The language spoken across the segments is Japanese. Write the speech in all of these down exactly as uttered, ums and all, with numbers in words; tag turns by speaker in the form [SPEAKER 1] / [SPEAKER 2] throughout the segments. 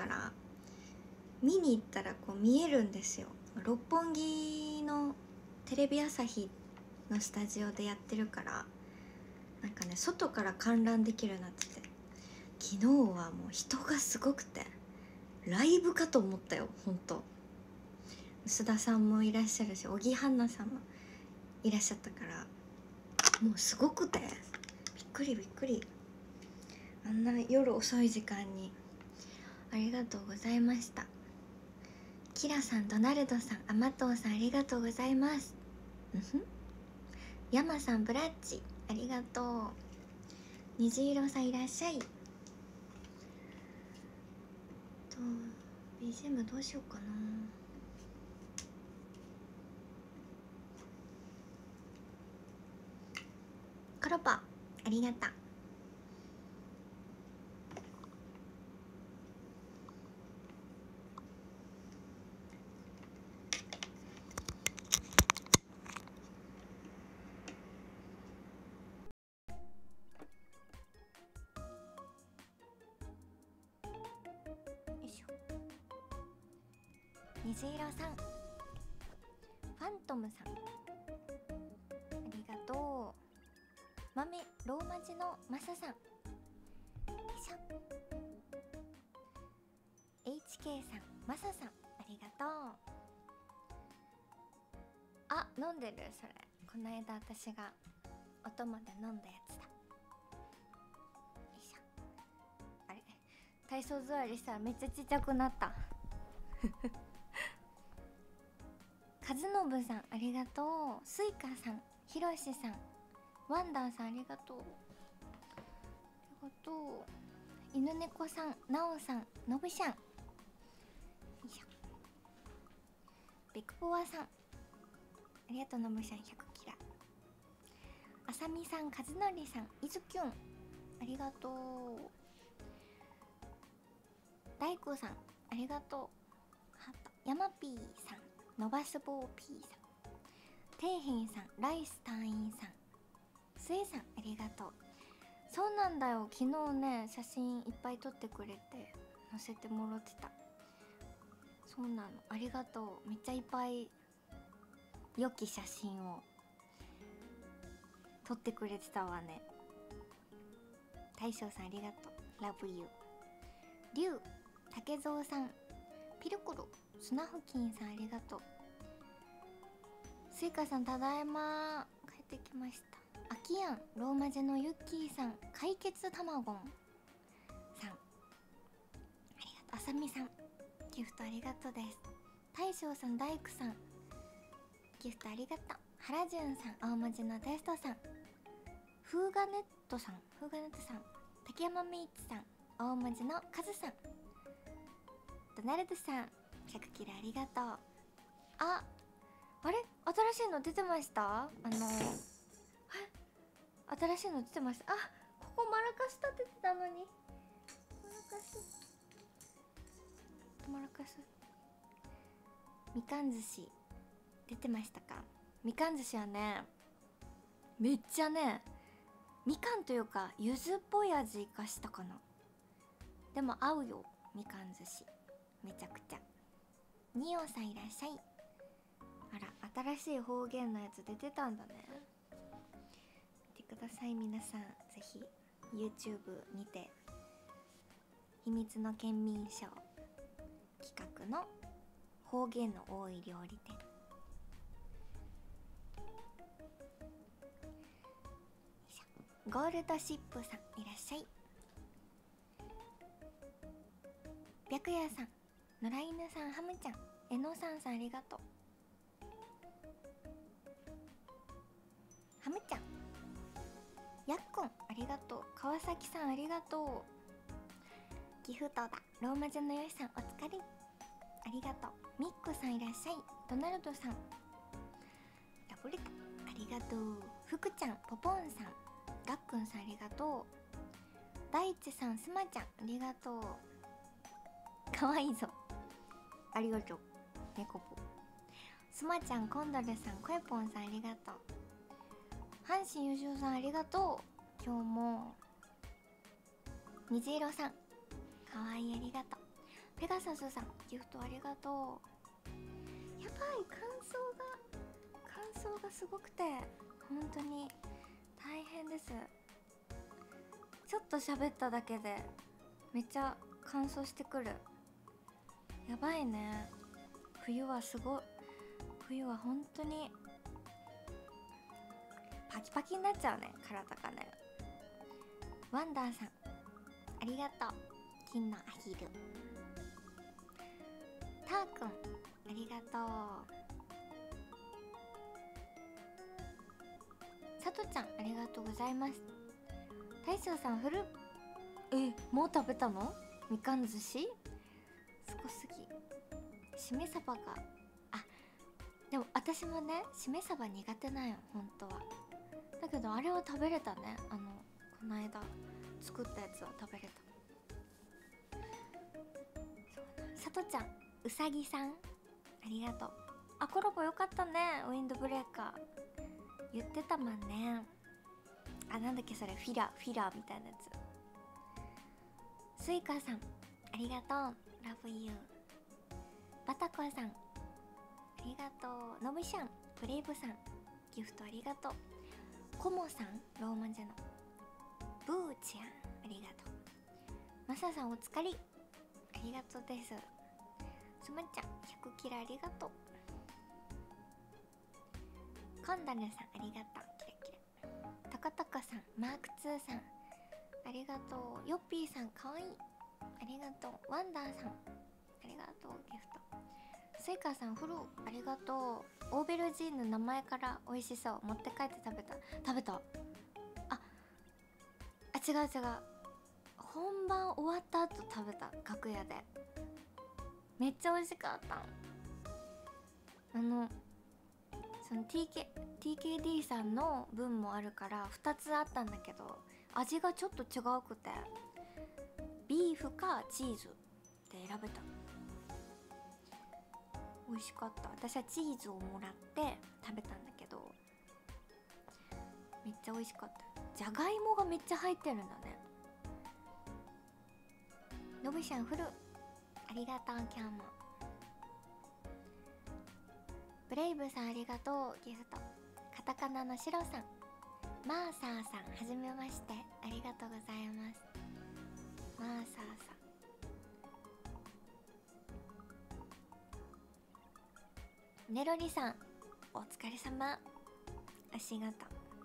[SPEAKER 1] から見に行ったらこう見えるんですよ。六本木のテレビ朝日のスタジオでやってるから、なんかね外から観覧できるようになってて、昨日はもう人がすごくてライブかと思ったよ。ほんと須田さんもいらっしゃるし、小木花さんもいらっしゃったから、もうすごくてびっくりびっくり。あんな夜遅い時間にありがとうございました。キラさん、ドナルドさん、アマトウさん、ありがとうございます。うんふん。ヤマさん、ブラッチありがとう。虹色さんいらっしゃい。と ビージーエム どうしようかな。カロパありがとう。虹色さん、ファントムさんありがとう。豆ローマ字のマサさん、よいしょ。 エイチケー さん、マサさんありがとう。あ、飲んでる。それこの間私がお供で飲んだやつだ。よいしょ。あれ、体操座りしたらめっちゃちっちゃくなった和信さんありがとう。スイカさん、ひろしさん、ワンダーさんありがとう。ありがとう。犬猫さん、なおさん、のぶしゃん、よいしょ。ビッグボアさんありがとう。のぶしゃんひゃくキラ。あさみさん、かずのりさん、いずきゅんありがとう。大工さんありがとう。ハート。ヤマピーさん、のばすぼう P さん、底辺さん、ライス隊員さん、スエさんありがとう。そうなんだよ、昨日ね写真いっぱい撮ってくれて載せてもらってた。そうなの、ありがとう。めっちゃいっぱい良き写真を撮ってくれてたわね。大将さんありがとう。ラブユー。リュウ、竹蔵さん、ピルクル、スナフキンさんありがとう。スイカさんただいま帰ってきました。アキヤン、ローマ字のユッキーさん、解決たまごんさんありがとう。あさみさんギフトありがとうです。大将さん、大工さんギフトありがとう。はらじゅんさん、大文字のテストさん、フーガネットさん、フーガネットさん、竹山メイツさん、大文字のカズさん、ドナルドさんひゃくキラありがとう。あ、あれ、新しいの出てました。あの新しいの出てました。あ、ここマラカス立ててたのに。マラカスマラカスみかん寿司出てましたか。みかん寿司はね、めっちゃね、みかんというか柚子っぽい味がしたかな。でも合うよ、みかん寿司めちゃくちゃ。ニオさんいらっしゃい。あら、新しい方言のやつ出てたんだね。見てください皆さん、ぜひ YouTube にて秘密の県民賞企画の方言の多い料理店。ゴールドシップさんいらっしゃい。白夜さん、野良犬さん、ハムちゃん、えのさんさんありがとう。ハムちゃん、やっくんありがとう。川崎さんありがとう。ギフトだ。ローマ字のよしさんお疲れありがとう。ミックさんいらっしゃい。ドナルドさんラブレタありがとう。ふくちゃん、ポポンさん、がっくんさんありがとう。大地さん、すまちゃんありがとう。かわいいぞ、ありがとう。猫ぽすまちゃん、コンドルさん、コエポンさんありがとう。阪神優勝さんありがとう。今日も虹色さんかわいいありがとう。 ペガサスさんギフトありがとう。やばい、感想が感想がすごくて本当に大変です。ちょっと喋っただけでめっちゃ乾燥してくる。やばいね。冬はすごい。冬は本当にパキパキになっちゃうね、体がね。ワンダーさんありがとう。金のアヒル。ターくんありがとう。さとちゃんありがとうございます。大将さんフルえもう食べたの？みかん寿司すごすぎ。しめ鯖があでも私もねしめ鯖苦手なんよ本当は。だけどあれは食べれたね。あのこの間作ったやつは食べれた。さとちゃんうさぎさんありがとう。あコラボよかったね。ウィンドブレーカー言ってたもんね。あなんだっけそれフィラフィラみたいなやつ。スイカさんありがとう。ラブユー。バタコさんありがとう。のぶしゃんブレイブさんギフトありがとう。コモさんローマ字のブーちゃんありがとう。マサさんお疲れありがとうです。すまちゃんひゃくキラありがとう。コンダルさんありがとう。キラキラ。タカタカさんマークツーさんありがとう。ヨッピーさんかわいいありがとう。ワンダーさんありがとうギフト。スイカさんフルありがとう。オーベルジーヌ名前から美味しそう。持って帰って食べた食べたああ違う違う本番終わった後食べた。楽屋でめっちゃ美味しかった。あのその ティーケー、ティーケーディー さんの分もあるからふたつあったんだけど味がちょっと違うくてビーフかチーズで選べた。美味しかった。私はチーズをもらって食べたんだけどめっちゃ美味しかった。じゃがいもがめっちゃ入ってるんだね。のぶしゃんフルありがとう。今日もブレイブさんありがとうギフト。カタカナのシロさんマーサーさんはじめましてありがとうございます。マーサーさんネロリさんお疲れ様。足型あ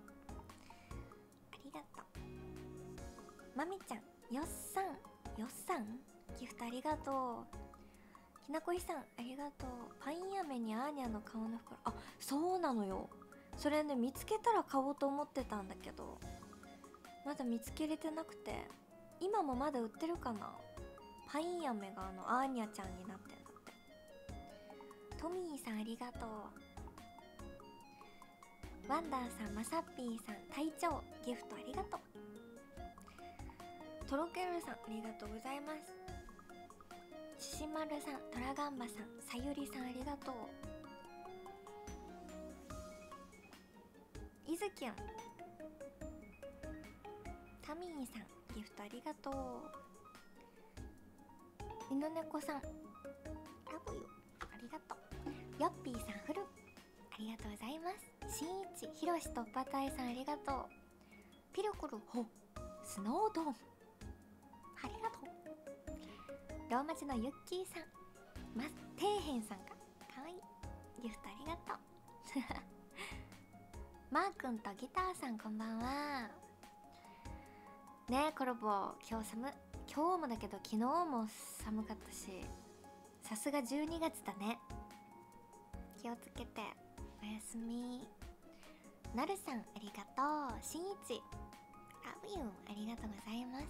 [SPEAKER 1] りがとう。まみちゃんよっさんよっさんギフトありがとう。きなこいさんありがとう。パイン飴にアーニャの顔の袋あそうなのよ。それね見つけたら買おうと思ってたんだけどまだ見つけれてなくて今もまだ売ってるかな。パイン飴があのアーニャちゃんになってるんだって。トミーさんありがとう。ワンダーさんマサッピーさん隊長ギフトありがとう。トロケルさんありがとうございます。ししまるさんトラガンバさんさゆりさんありがとう。いずきゅんタミーさんギフトありがとう。犬猫さんラブユありがとう。ヨッピーさんフルありがとうございます。しんいちひろしとっぱたいさんありがとう。ピルクルほスノードームありがとう。ローマ字のユッキーさんま底辺さんかかわいいギフトありがとうマーくんとギターさんこんばんはねえコラボ今日寒今日もだけど昨日も寒かったしさすがじゅうにがつだね。気をつけておやすみ。なるさんありがとう。しんいちラブユーありがとうございます。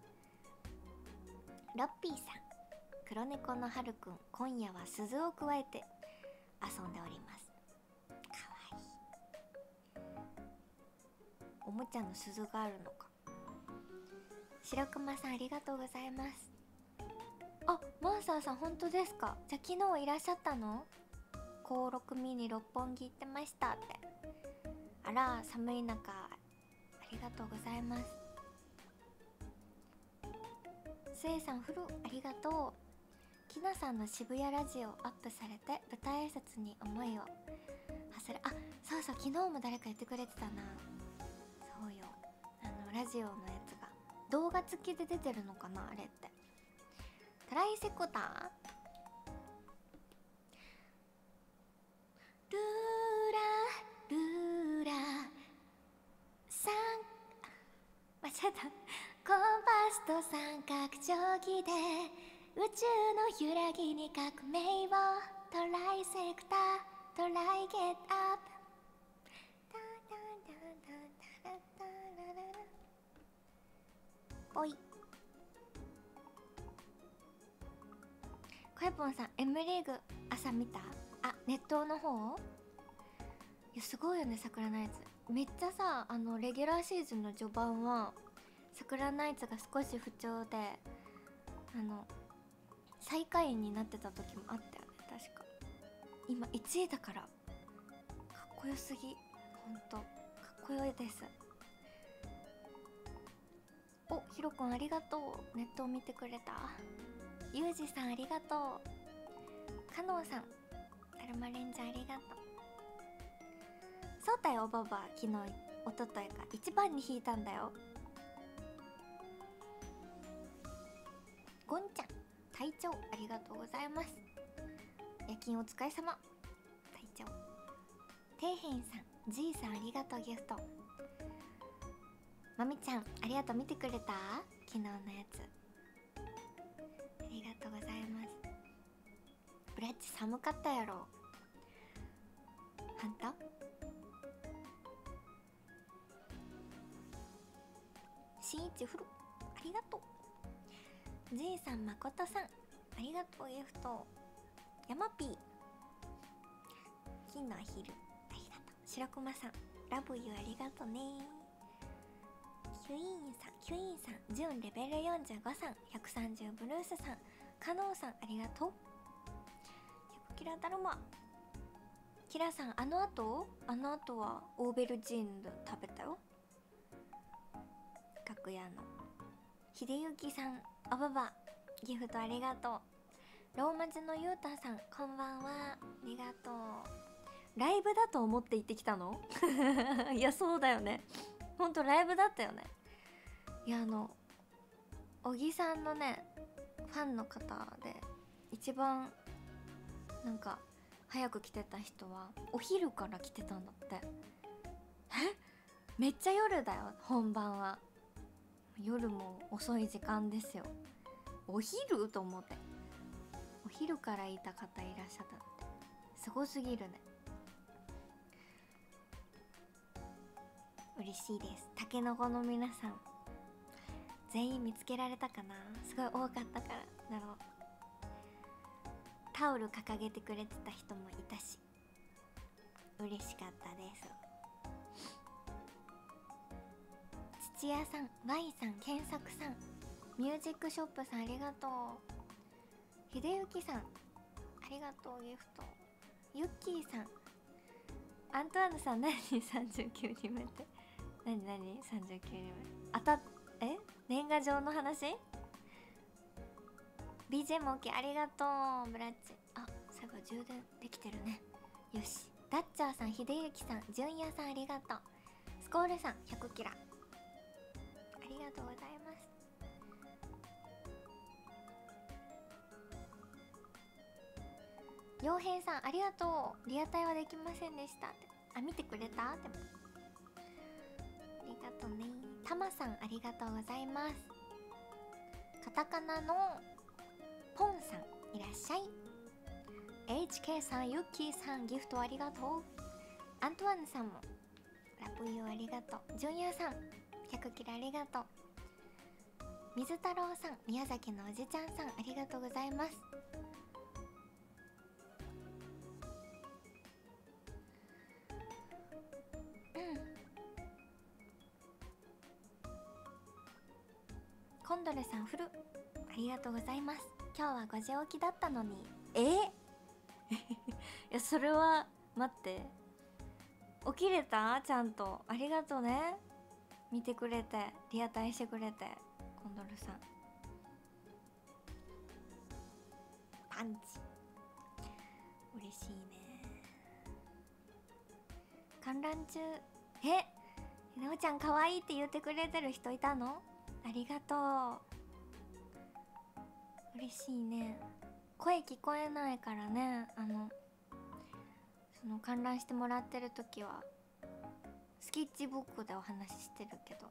[SPEAKER 1] ロッピーさん黒猫のはるくん今夜は鈴をくわえて遊んでおります。かわいいおもちゃの鈴があるのか。白熊さんありがとうございます。あマーサーさん本当ですか。じゃあ昨日いらっしゃったの。高ろくミニ六本木行ってましたって。あら寒い中ありがとうございます。スエさんフルありがとう。 ひなさんの渋谷ラジオアップされて舞台挨拶に思いを馳せる。あ、そうそう、昨日も誰か言ってくれてたな。そうよ、あのラジオのやつが動画付きで出てるのかな、あれって。トライセコタールーラルーラ三間違えた。コンパスと三角定規で宇宙の揺らぎに革命をトライセクタートライゲットアップ。おい、コエポンさん M リーグ朝見た？あ、ネットの方？いや、すごいよね、桜ナイツ。めっちゃさ、あのレギュラーシーズンの序盤は桜ナイツが少し不調で、あの最下位になってた時もあったよね、確か。今いちいだから、かっこよすぎ。ほんとかっこよいです。お、ひろくんありがとう。ネットを見てくれた。ゆうじさんありがとう。かのうさん、だるまレンジャーありがとう。そうだよ、おばば、昨日おとといか一番に引いたんだよ。ゴンちゃん、隊長ありがとうございます。夜勤お疲れ様。隊長。底辺さん、じいさんありがとう、ギフト。まみちゃんありがとう。見てくれた？昨日のやつありがとうございます。ブラッチ寒かったやろ。はんと？しんいちふるありがとう。じいさん、まことさんありがとう、ギフト。やまぴー、金のアヒルありがとう。しろくまさん、ラブユーありがとね。キュイーンさん、キュイーンさん、ジュンレベルよんじゅうごさん、ひゃくさんじゅうブルースさん、カノンさんありがとう。キラだるま、キラさん、あのあとあのあとはオーベルジーヌ食べたよ、楽屋の。秀幸さん、おばばギフトありがとう。ローマ字のゆうたさん、こんばんは、ありがとう。ライブだと思って行ってきたの？いや、そうだよね、ほんとライブだったよね。いや、あの小木さんのねファンの方で一番なんか早く来てた人はお昼から来てたんだって。え、めっちゃ夜だよ、本番は。夜も遅い時間ですよ。お昼と思って、お昼からいた方いらっしゃったってすごすぎるね。嬉しいです。たけのこの皆さん全員見つけられたかな。すごい多かったからだろう。タオル掲げてくれてた人もいたし嬉しかったです。土屋さん、Y さん、検索さん、ミュージックショップさんありがとう。秀幸さんありがとう、ギフト。ユッキーさん、アントワーヌさん、何さんじゅうきゅうにんめって何何さんじゅうきゅうにんめあたえ年賀状の話？ ビージーエム OK ありがとう。ブラッチ、あ、そういえば充電できてるね。よし。ダッチャーさん、秀幸さん、純也さんありがとう。スコールさん、ひゃくキラありがとうございます。傭兵さんありがとう。リアタイはできませんでしたって。あ、見てくれた？でもありがとうね。たまさんありがとうございます。カタカナのポンさんいらっしゃい。 エイチケー さん、ユッキーさんギフトありがとう。アントワーヌさんもラブユーありがとう。ジュンヤさんひゃくキラありがとう。水太郎さん、宮崎のおじちゃんさんありがとうございます。コンドルさん、フルありがとうございます。今日はごじ起きだったのに。えいや、それは待って、起きれた？ちゃんとありがとうね。見てくれて、リアタイしてくれて。コンドルさんパンチ。嬉しいね。観覧中。え、なおちゃん可愛いって言ってくれてる人いたの？ありがとう。嬉しいね。声聞こえないからね、あのその観覧してもらってる時はスケッチブックでお話ししてるけど、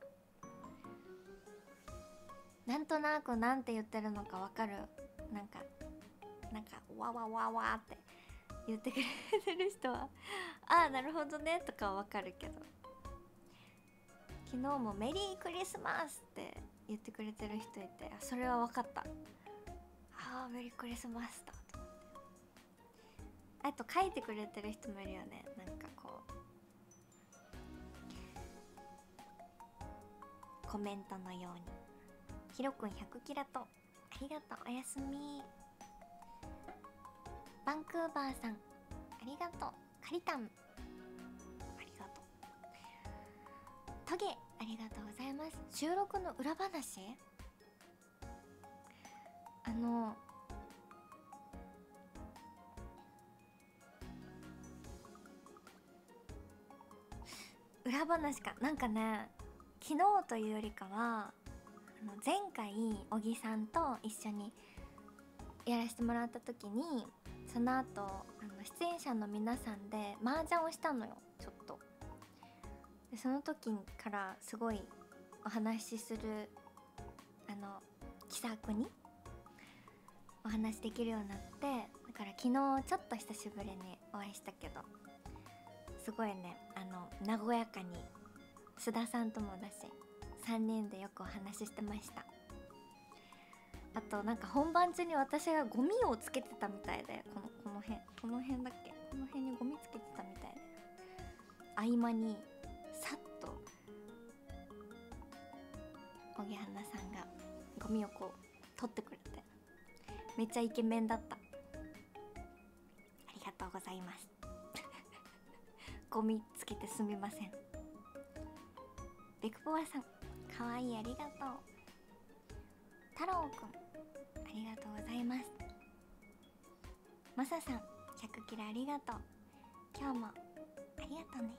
[SPEAKER 1] なんとなくなんて言ってるのかわかる。なんかなんかわわわわって言ってくれてる人はああなるほどねとかはわかるけど、昨日もメリークリスマスって言ってくれてる人いて、あ、それはわかった。ああメリークリスマスだと思って。あと書いてくれてる人もいるよね。なんかこうコメントのように。ひろくんひゃくキラとありがとう。おやすみ。バンクーバーさんありがとう。カリタンありがとう。トゲありがとうございます。収録の裏話、あの裏話かなんかね、昨日というよりかはあの前回小木さんと一緒にやらせてもらった時に、その後あの出演者の皆さんで麻雀をしたのよ、ちょっと。でその時からすごいお話しするあの気さくにお話できるようになって、だから昨日ちょっと久しぶりにお会いしたけど、すごいね、あの和やかに須田さんともだしさんにんでよくお話ししてました。あとなんか本番中に私がゴミをつけてたみたいで、このこの辺この辺だっけ、この辺にゴミつけてたみたいで、合間にさっと小木花さんがゴミをこう取ってくれて、めっちゃイケメンだった。ありがとうございますゴミつけてすみません。ベクポワさんかわいい、ありがとう。太郎くんありがとうございます。マサさんひゃくキラありがとう。今日もありがとうね。よ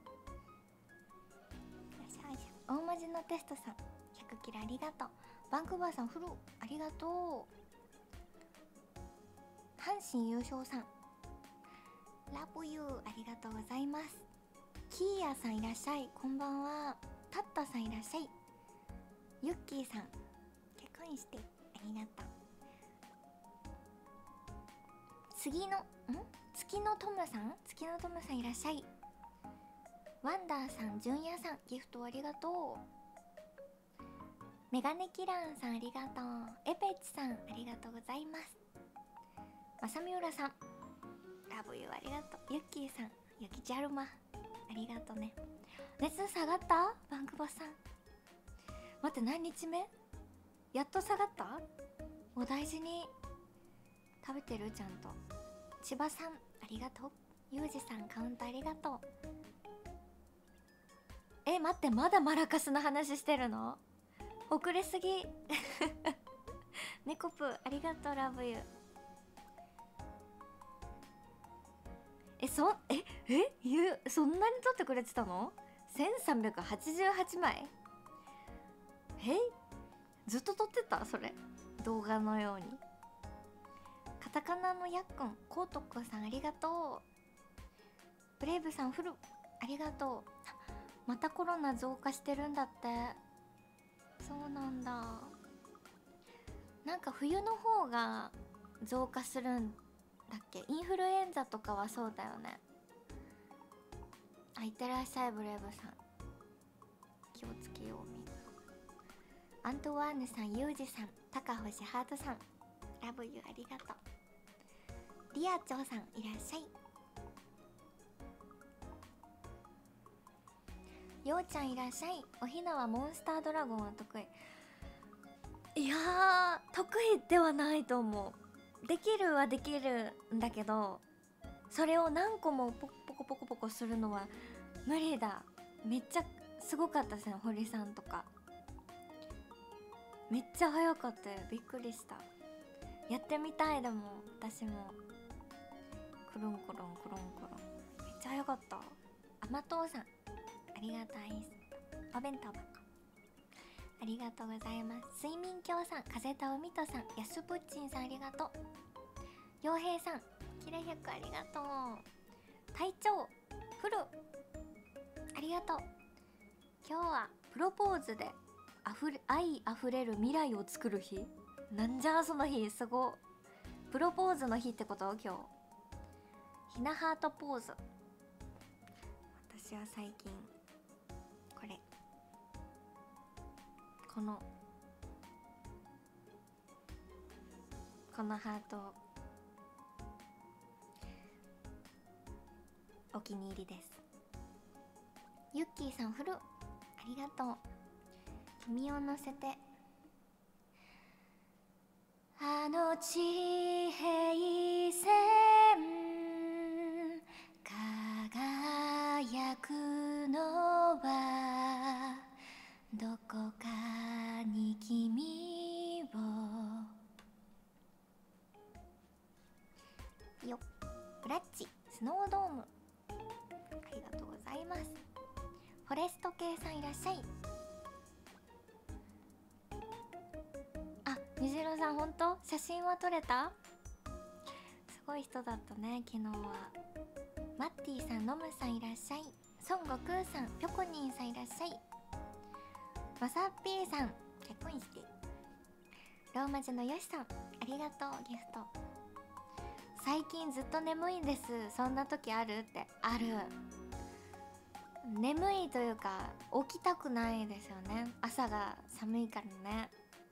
[SPEAKER 1] いしょよいしょ。大文字のテストさんひゃくキラありがとう。バンクーバーさんフルありがとう。阪神優勝さんラブユーありがとうございます。キーヤさんいらっしゃい、こんばんは。タッタさんいらっしゃい。ユッキーさん結婚してありがとう。次のん月のトムさん月のトムさんいらっしゃい。ワンダーさん、ジュンヤさんギフトありがとう。メガネキランさんありがとう。エペッチさんありがとうございます。まさみうらさんラブユーありがとう。ユッキーさんユキジャルマありがとうね。熱下がった？バンクボスさん待って、何日目？やっと下がった？お大事に食べてる？ちゃんと。千葉さんありがとう。ゆうじさんカウントありがとう。え待って、まだマラカスの話してるの？遅れすぎネコプありがとう。ラブユー。えそええゆそんなに撮ってくれてたの？せんさんびゃくはちじゅうはちまい。えずっと撮ってた？それ動画のように。カタカナのやっくん、コートックさんありがとう。ブレイブさんフルありがとう。またコロナ増加してるんだって。そうなんだ。なんか冬の方が増加するんだっけ？インフルエンザとかはそうだよね。あ、いってらっしゃいブレイブさん。気をつけようみんな。アントワーヌさん、ユージさん、高星ハートさんラブユーありがとう。リアチョウさんいらっしゃい。ようちゃんいらっしゃい。おひなはモンスタードラゴンは得意？いやー得意ではないと思う。できるはできるんだけど、それを何個もポコポコポコポコするのは無理だ。めっちゃすごかったですね、堀さんとか。めっちゃ早かったよ、びっくりした。 やってみたい。でも私もくるんくるんくるんくるん、めっちゃよかった。甘党さんありがたいです。お弁当箱ありがとうございます。睡眠郷さん、風と海とさん、やすぶっちんさんありがとう。陽平さん、キラひゃくありがとう。隊長フルありがとう。今日はプロポーズであふれ愛あふれる未来を作る日。なんじゃその日。すご。プロポーズの日ってこと。今日ひなハートポーズ。私は最近これこのこのハートお気に入りです。ユッキーさんフルありがとう。君を乗せて。あの地平線輝くのはどこかに君をよっ。ブラッチスノードームありがとうございます。フォレスト系さんいらっしゃい。あ、虹色さん本当写真は撮れた？すごい人だったね昨日は。マッティさん、ノムさんいらっしゃい。孫悟空さん、ぴょこにんさんいらっしゃい。まさっぴーさん結婚して。ローマ字のよしさんありがとう。ギフト。最近ずっと眠いんです。そんな時ある？ってある。眠いというか起きたくないですよね。朝が寒いからね。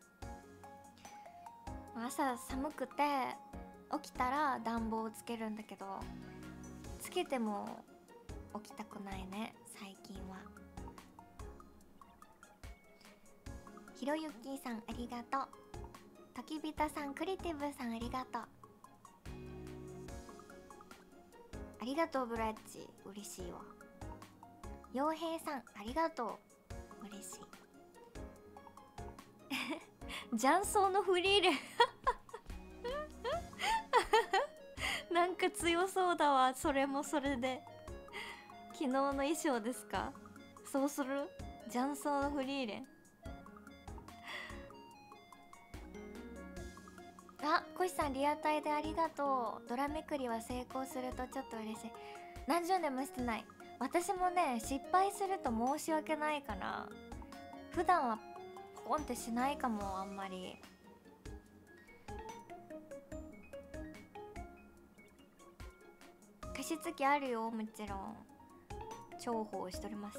[SPEAKER 1] 朝寒くて起きたら暖房をつけるんだけど、つけても起きたくないね最近は。ひろゆきさんありがとう。ときびたさん、クリティブさんありがとう。ありがとうブラッチ、嬉しいわ。陽平さんありがとう、嬉しい。雀荘のフリーレンなんか強そうだわ。それもそれで昨日の衣装ですか？そうする？雀荘のフリーレン。あ、コシさんリアタイでありがとう。ドラめくりは成功するとちょっと嬉しい。何十年もしてない。私もね、失敗すると申し訳ないから普段はポンってしないかも。あんまり加湿器あるよ、もちろん重宝しております。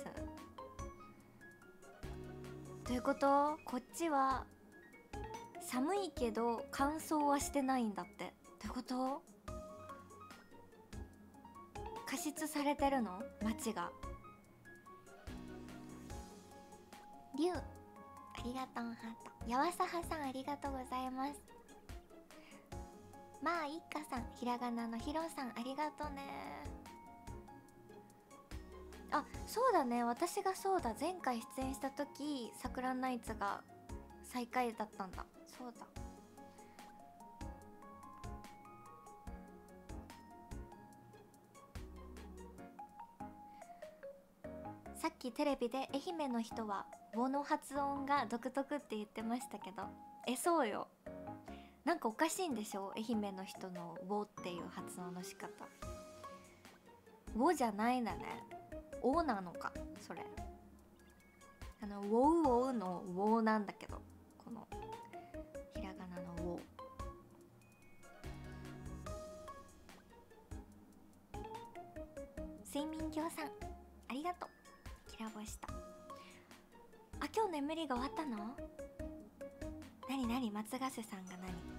[SPEAKER 1] ということ？こっちは寒いけど乾燥はしてないんだって。どういうこと？加湿されてるの？街が。りゅうありがとう。ハート。やわさはさんありがとうございます。まあいっかさん、ひらがなのひろさんありがとうね。あ、そうだね、私がそうだ、前回出演した時サクランナイツが最下位だったんだ。そうだ。さっきテレビで愛媛の人は「ウォ」の発音が独特って言ってましたけど、え、そうよ。なんかおかしいんでしょ、愛媛の人の「ウォ」っていう発音の仕方。「ウォ」じゃないんだね。「お」なのかそれ。あの「ウォウウォウ」の「ウォ」なんだけど、このひらがなの「ウォ」。睡眠郷さんありがとう。キラボした。あ、今日眠りが終わったの？なになに、松ヶ瀬さんが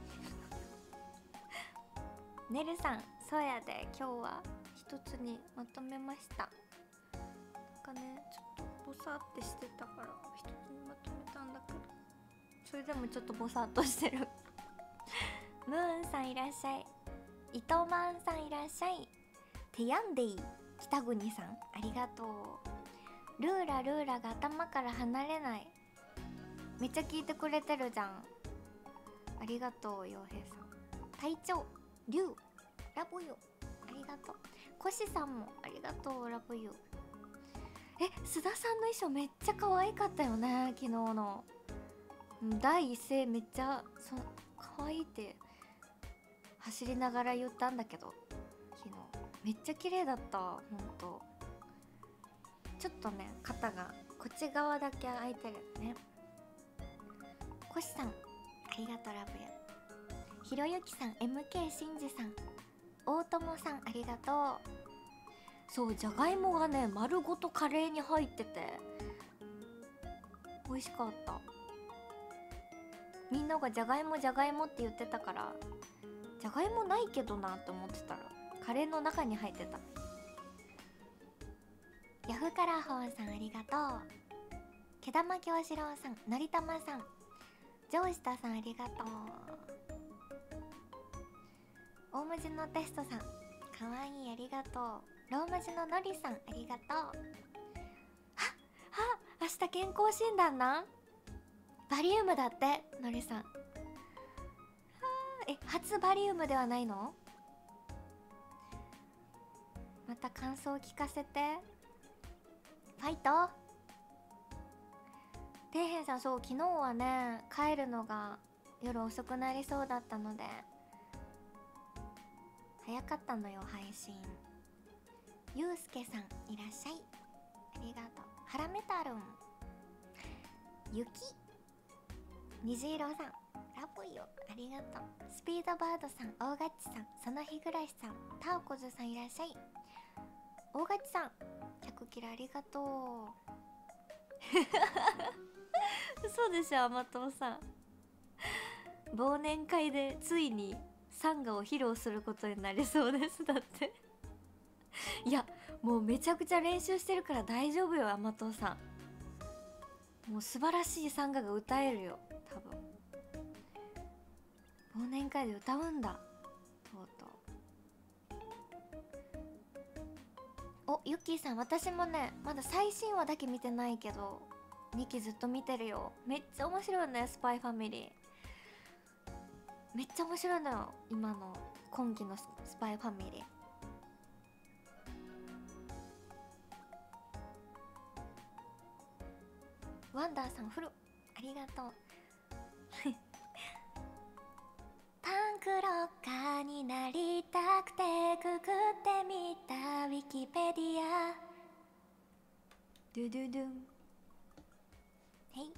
[SPEAKER 1] 何？ねるさん、そうやで、今日は一つにまとめました。なんかね、ちょっとボサってしてたから一つにまとめたんだけど、それでもちょっとボサっとしてるムーンさんいらっしゃい。伊藤マンさんいらっしゃい。テヤンデイ北国さんありがとう。ルーラルーラが頭から離れない。めっちゃ聞いてくれてるじゃん。 ありがとう。洋平さん隊長リュウラブユありがとう。コシさんもありがとう。ラブユえ須田さんの衣装めっちゃ可愛かったよね昨日の。第一声めっちゃそ可愛いって走りながら言ったんだけど、昨日めっちゃ綺麗だった。ほんとちょっとね肩がこっち側だけ開いてるね。コシさんありがとう。ラブユひろゆきさん エムケー しんじさん大友さんありがとう。そうじゃがいもがね丸ごとカレーに入ってて美味しかった。みんながじゃがいもじゃがいもって言ってたからじゃがいもないけどなって思ってたらカレーの中に入ってた。ヤフカラホーさんありがとう。毛玉京志郎さんのりたまさん上下さんありがとう。大文字のテストさんかわいいありがとう。ローマ字ののりさんありがとう。はっは明日健康診断なんバリウムだってのりさん。はえ初バリウムではないの。また感想聞かせて。ファイト底辺さん。そう昨日はね帰るのが夜遅くなりそうだったので早かったのよ配信。ゆうすけさんいらっしゃいありがとう。はらめたるんゆき虹色さんラブよありがとう。スピードバードさん大ガッチさんその日暮らしさんタオコズさんいらっしゃい。大ガッチさんひゃくキラありがとう。嘘でしょ甘党さん。忘年会でついにサンガを披露することになりそうですだっていやもうめちゃくちゃ練習してるから大丈夫よ甘党さん。もう素晴らしいサンガが歌えるよ多分。忘年会で歌うんだとうとう。おユッキーさん私もねまだ最新話だけ見てないけどにきずっと見てるよ。めっちゃ面白いねスパイファミリー。めっちゃ面白いのよ今の今期のスパイファミリー。ワンダーさんフルありがとうパンクロッカーになりたくてくくってみたウィキペディアドゥドゥドゥンへい。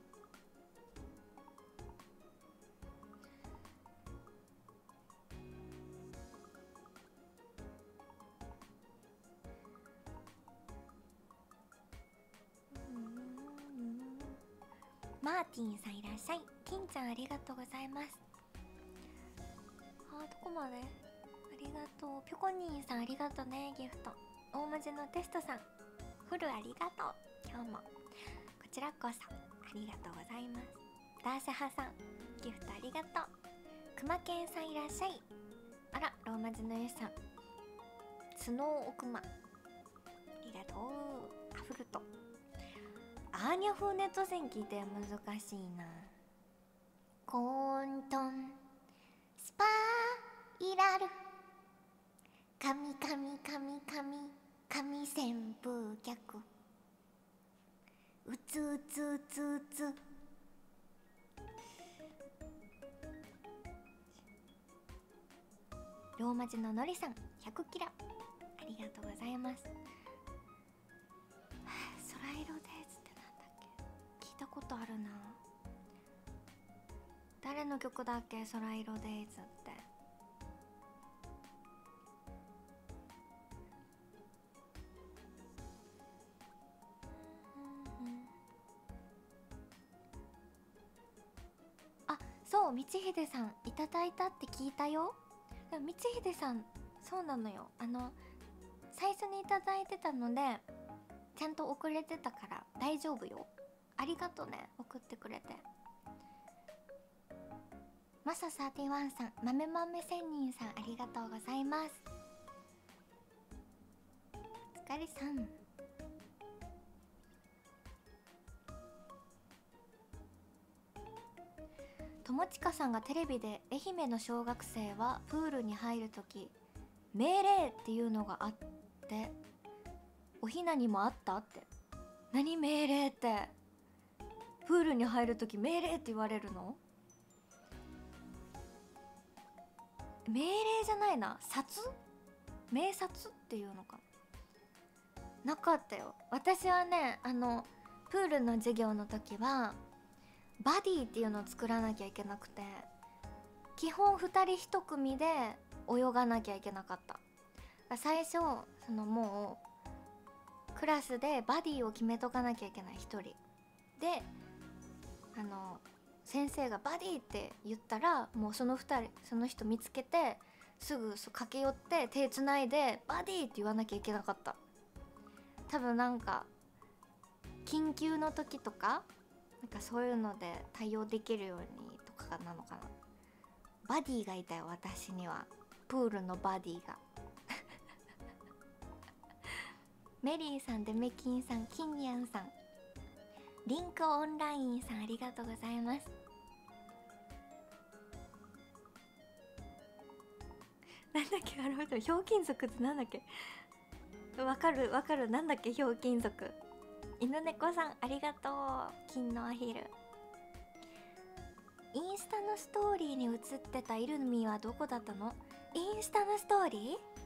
[SPEAKER 1] マーティンさんいらっしゃい。金ちゃんありがとうございます。あーどこまでありがとう。ピョコニーさんありがとうねギフト。大文字のテストさんフルありがとう。今日もこちらこそありがとうございます。ダーシャハさんギフトありがとう。くまけんさんいらっしゃい。あらローマ字のゆさんスノーオクマありがとう。アフルトアーニャ風ネット戦聞いて難しいな。コーントンスパイラル神神神神神旋風脚うつうつうつうつローマ字ののりさんひゃくキラありがとうございます。空色ですってなんだっけ聞いたことあるな。誰の曲だっけ空色デイズって。あそう道秀さんいただいたって聞いたよ。でも道秀さんそうなのよ。あの最初にいただいてたのでちゃんと送れてたから大丈夫よ。ありがとうね送ってくれて。マササーティワンさん豆豆仙人さんありがとうございます。お疲れさん。 友近さんがテレビで愛媛の小学生はプールに入るとき命令っていうのがあって、おひなにもあったって。何命令って。プールに入るとき命令って言われるの？命令じゃないな、殺？明殺っていうのかなかったよ。私はね、あのプールの授業の時はバディっていうのを作らなきゃいけなくて、基本ふたりひと組で泳がなきゃいけなかった。最初そのもうクラスでバディを決めとかなきゃいけない、ひとりで、あの先生がバディって言ったらもうそのふたり、その人見つけてすぐ駆け寄って手つないでバディって言わなきゃいけなかった。多分なんか緊急の時とかなんかそういうので対応できるようにとかなのかな。バディがいたよ、私には。プールのバディがメリーさん、デメキンさん、キンニャンさん、リンクオンラインさん、ありがとうございます。なんだっけ、あれ、ひょうきん族ってなんだっけ。わかるわかる、なんだっけ、ひょうきん族。犬猫さん、ありがとう。金のアヒル。インスタのストーリーに映ってたイルミはどこだったの？インスタのストーリー？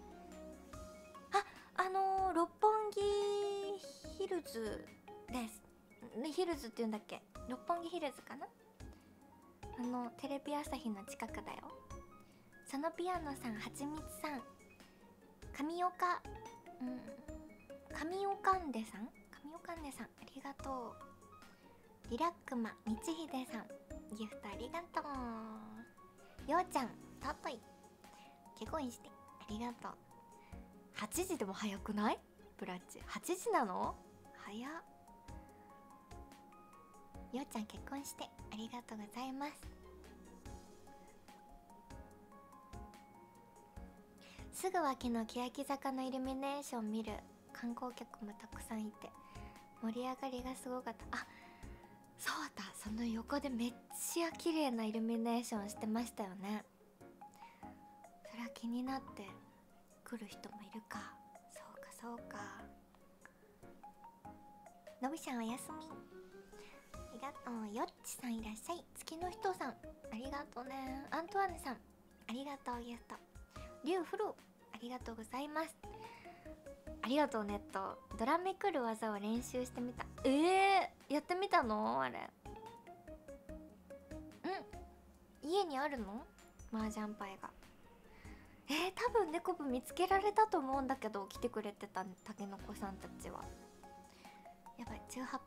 [SPEAKER 1] あ、あのー、六本木ヒルズです。ヒルズって言うんだっけ？六本木ヒルズかな？あのテレビ朝日の近くだよ。そのピアノさん、はちみつさん、神岡、うん、神岡んでさん、神岡んでさん、ありがとう。リラックマ、みちひでさん、ギフトありがとう。ようちゃん、たとい、結婚してありがとう。はちじでも早くない？ブラッチはちじなの？早っ。ようちゃん結婚してありがとうございます。すぐ脇の欅坂のイルミネーション見る観光客もたくさんいて盛り上がりがすごかった。あ、そうだ、その横でめっちゃ綺麗なイルミネーションしてましたよね。それは気になって来る人もいるか。そうかそうか。のびちゃんおやすみ。ありがとう。よっちさんいらっしゃい。月の人さんありがとうね。アントワーヌさんありがとう。ギフト。リュウフルありがとうございます。ありがとう。ネットドラめくる技を練習してみた。えー、やってみたの？あれん、家にあるの？麻雀牌が。えー、多分猫部見つけられたと思うんだけど、来てくれてたたけのこさんたちは。やばい、じゅうはっ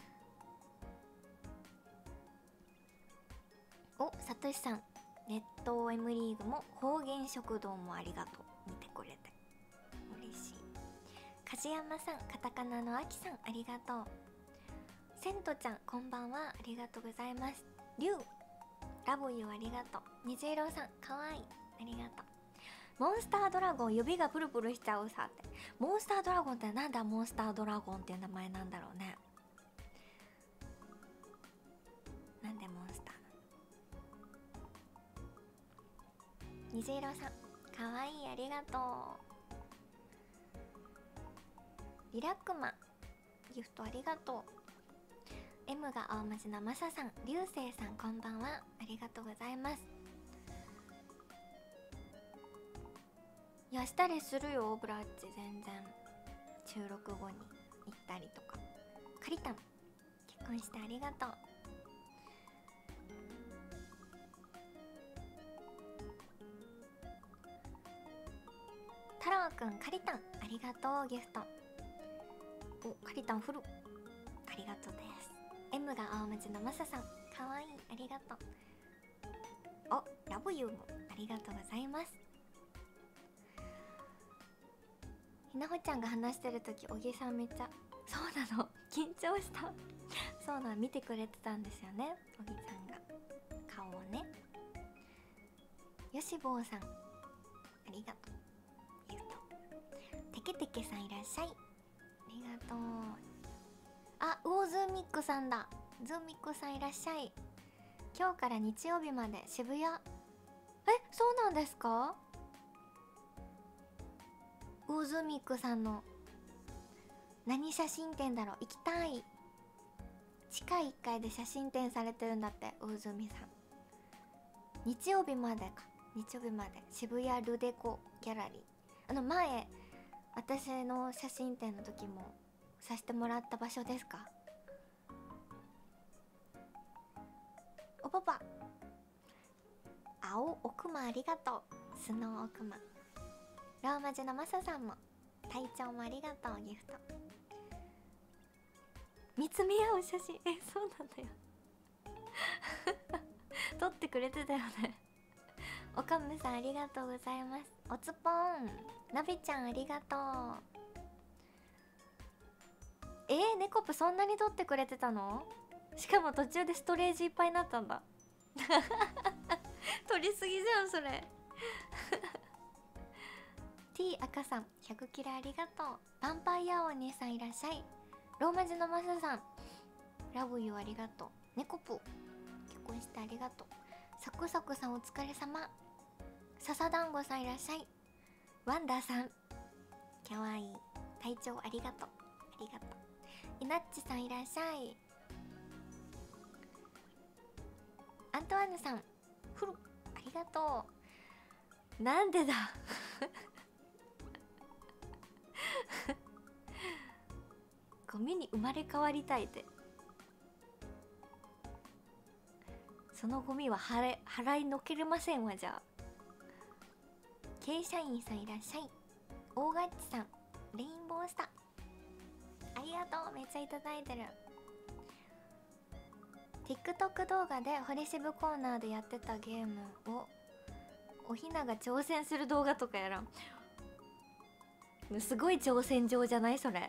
[SPEAKER 1] ぷん。お、さとしさん、ネット M リーグも方言食堂もありがとう。見てくれて嬉しい。梶山さん、カタカナのあきさんありがとう。セントちゃんこんばんは、ありがとうございます。りゅうラボユーありがとう。にじいろうさんかわいい、ありがとう。モンスタードラゴン指がプルプルしちゃうさって。モンスタードラゴンってなんだ？モンスタードラゴンっていう名前なんだろうね。なんでモンスターなの？にじいろうさんかわいい、ありがとう。リラックマギフトありがとう。 M が青文字のマサさん、流星さんこんばんは、ありがとうございます。いや、したりするよブラッチ、全然。収録後に行ったりとか。カリタン結婚してありがとう。太郎くん、カリタンありがとう。ギフト。お、カリタンフルありがとうです。 M が青文字のマサさんかわいい、ありがとう。お、ラブユーもありがとうございます。ひなほちゃんが話してるとき、小木さんめっちゃ、そうなの、緊張したそうなの、見てくれてたんですよね、小木さんが顔をね。よしぼうさんありがとう。ギフト。てけてけさんいらっしゃい、ありがとう。あ、ウォーズーミックさんだ。ズーミックさんいらっしゃい。 今日から日曜日まで渋谷。え、そうなんですか？ウーズミックさんの何写真展だろう、行きたい。地下いっかいで写真展されてるんだって、ウーズミさん。日曜日までか、日曜日まで渋谷ルデコギャラリー。あの前私の写真展の時もさせてもらった場所ですか？おパパ、青奥間ありがとう。スノー奥間。ローマ字のマサさんも体調もありがとう。ギフト見つめ合う写真、え、そうなんだよ撮ってくれてたよねおかむさんありがとうございます。おつぽん、なべちゃんありがとう。えー、ネコプそんなに撮ってくれてたの？しかも途中でストレージいっぱいになったんだ撮りすぎじゃんそれT 赤さんひゃくキラありがとう。ヴァンパイアお兄さんいらっしゃい。ローマ字のマサさんラブユーありがとう。ネコプ結婚してありがとう。サクサクさんお疲れ様。笹団子さんいらっしゃい。ワンダーさんかわいい。体調ありがとう。ありがとう。イナッチさんいらっしゃい。アントワーヌさんフルありがとう。なんでだゴミに生まれ変わりたいって。そのゴミは払い、払いのけれませんわ。じゃあK社員さんいらっしゃい。大ガッチさんレインボースターありがとう。めっちゃいただいてる。 TikTok 動画でホリシブコーナーでやってたゲームをおひなが挑戦する動画とかやらん。すごい挑戦状じゃないそれ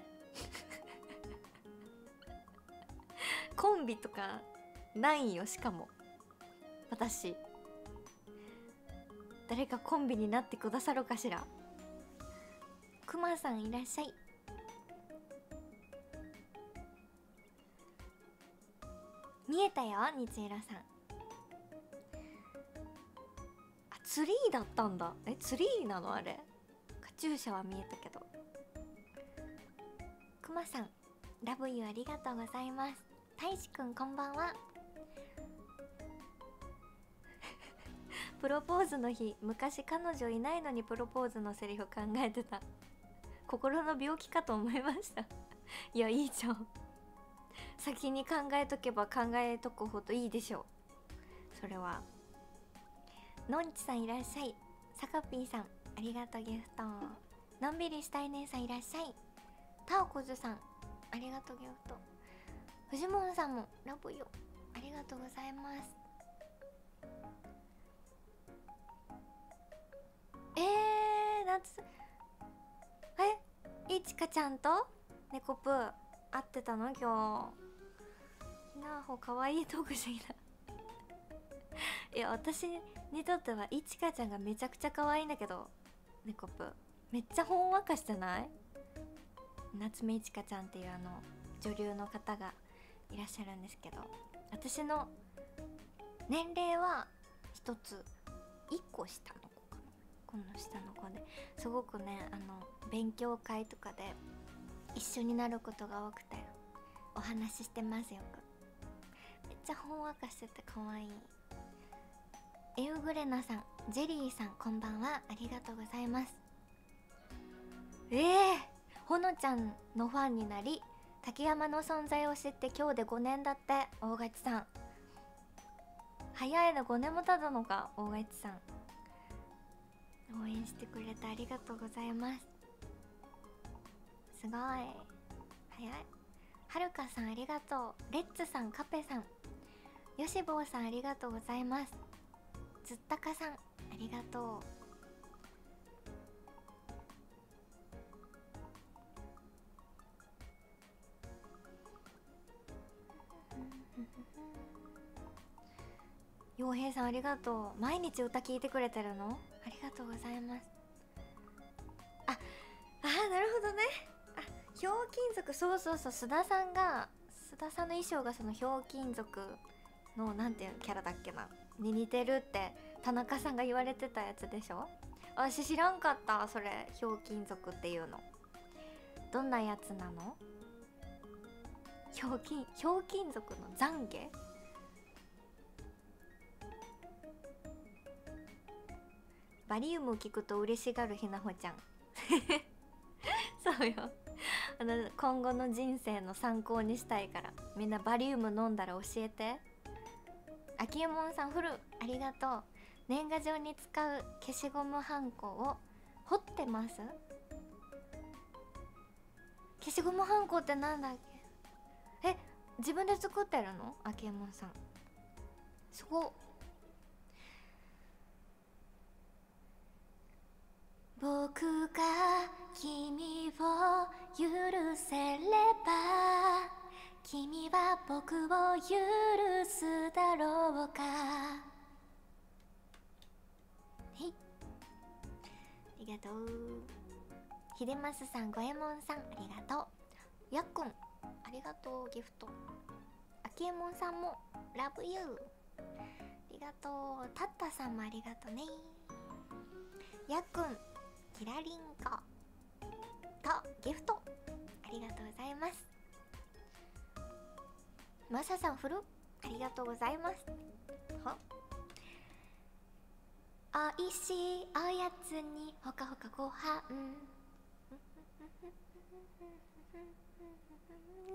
[SPEAKER 1] コンビとかないんよ。しかも私誰かコンビになってくださるかしら。くまさんいらっしゃい。見えたよにちいろさん。あ、ツリーだったんだ。え、ツリーなのあれ。カチューシャは見えたけど。くまさんラブユーありがとうございます。たいしくんこんばんはプロポーズの日、昔彼女いないのにプロポーズのセリフ考えてた。心の病気かと思いましたいや、いいじゃん。先に考えとけば考えとくほどいいでしょう。それは。のんちさんいらっしゃい。さかぴーさんありがとうギフト。のんびりしたい姉さんいらっしゃい。たおこずさんありがとうギフト。フジモンさんもラブよありがとうございます。えー、夏えいちかちゃんとネコプー会ってたの今日。ひなほかわいいトークしてきたいや、私にとってはいちかちゃんがめちゃくちゃ可愛いんだけど、ネコプめっちゃほんわかしてない？夏目いちかちゃんっていうあの女流の方がいらっしゃるんですけど、私の年齢は一ついっこ下の子かな。この下の子ですごくね、あの勉強会とかで一緒になることが多くてお話ししてますよく。めっちゃほんわかしてて可愛い。エウグレナさん、ジェリーさんこんばんはありがとうございます。えー、ほのちゃんのファンになり竹山の存在を知って今日でごねんだって。大勝さん早いの、ごねんも経つのか。大勝さん応援してくれてありがとうございます。すごい早い。はるかさんありがとう。レッツさん、カペさん、よしぼうさんありがとうございます。ずったかさんありがとう。陽平さんありがとう。毎日歌聞いてくれてるの？ありがとうございます。あ、あーなるほどね。あ、ひょうきん族、そうそうそう、須田さんが須田さんの衣装がそのひょうきん族のなんていうキャラだっけなに似てるって田中さんが言われてたやつでしょ。私知らんかった、それ。ひょうきん族っていうのどんなやつなの。ひょうきんひょうきん族の懺悔。バリウム聞くと嬉しがるひなほちゃんそうよ、あの今後の人生の参考にしたいから、みんなバリウム飲んだら教えて。あきえもんさん、フルありがとう。年賀状に使う消しゴムはんこを彫ってます。消しゴムはんこってなんだっけ。え、自分で作ってるの。あきえもんさん、すごっ。僕が君を許せれば君は僕を許すだろうか。はい、ありがとう。ひでますさん、ごえもんさん、ありがとう。やっくん、ありがとう。ギフト。あきえもんさんもラブユー、ありがとう。たったさんもありがとうね。やっくん、キラリンコとギフトありがとうございます。マサさん、フルありがとうございます。はおいしいおやつにほかほかごはんにゃ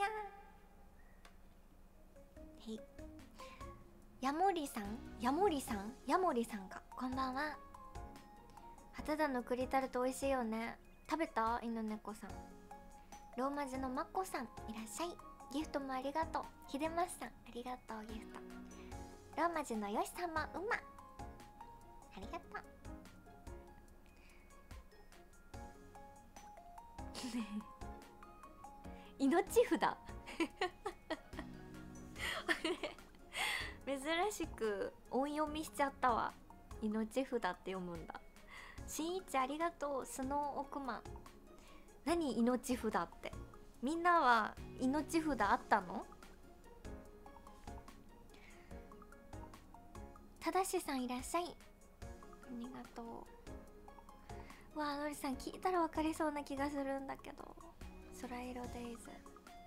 [SPEAKER 1] ー。へい、やもりさん、やもりさん、やもりさんか、こんばんは。ただの栗タルト美味しいよね。食べた？犬猫さん。ローマ字のまっこさん、いらっしゃい。ギフトもありがとう。ひでますさん、ありがとう。ギフト。ローマ字のよしさま、うま、ありがとう命札珍しく音読みしちゃったわ。命札って読むんだ。しんいち、ありがとう。スノーオクマン。何命札って。みんなは命札あったの？ただしさん、いらっしゃい。ありがとう。わあ、のりさん聞いたら分かりそうな気がするんだけど。空色デイズ。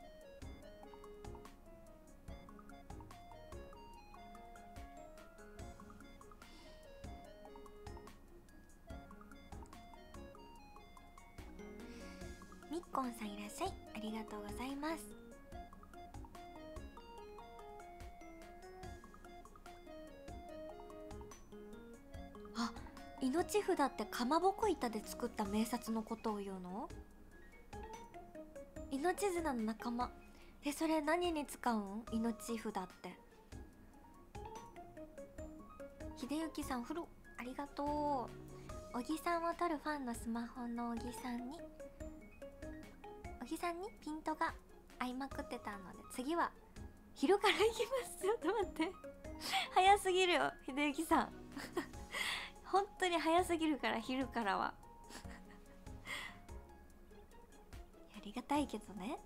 [SPEAKER 1] みっこんさん、いらっしゃい。ありがとうございます。あ、命札ってかまぼこ板で作った名札のことを言うの？命綱の仲間。え、それ何に使うん？命札って。秀幸さん、フルありがとう。小木さんを撮るファンのスマホの小木さんに小木さんにピントが合いまくってたので、次は昼から行きます。ちょっと待って早すぎるよ秀幸さん本当に早すぎるから、昼からはありがたいけどね。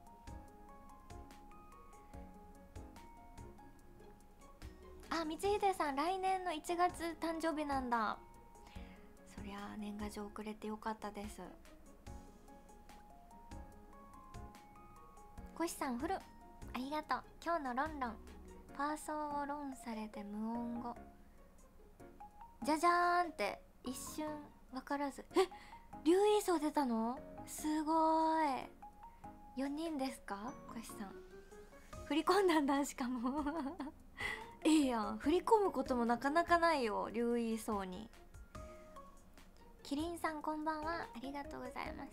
[SPEAKER 1] あ、道秀さん、来年のいちがつ誕生日なんだ。そりゃあ年賀状遅れてよかったです。コシさん、フルありがとう。今日のロンロン、パーソーをロンされて無音語、じゃじゃーんって一瞬分からず、え、竜イーソー出たの？すごーい。よにんですか？コシさん振り込んだんだ。しかもいいやん、振り込むこともなかなかないよ、竜イーソーに。キリンさん、こんばんは、ありがとうございます。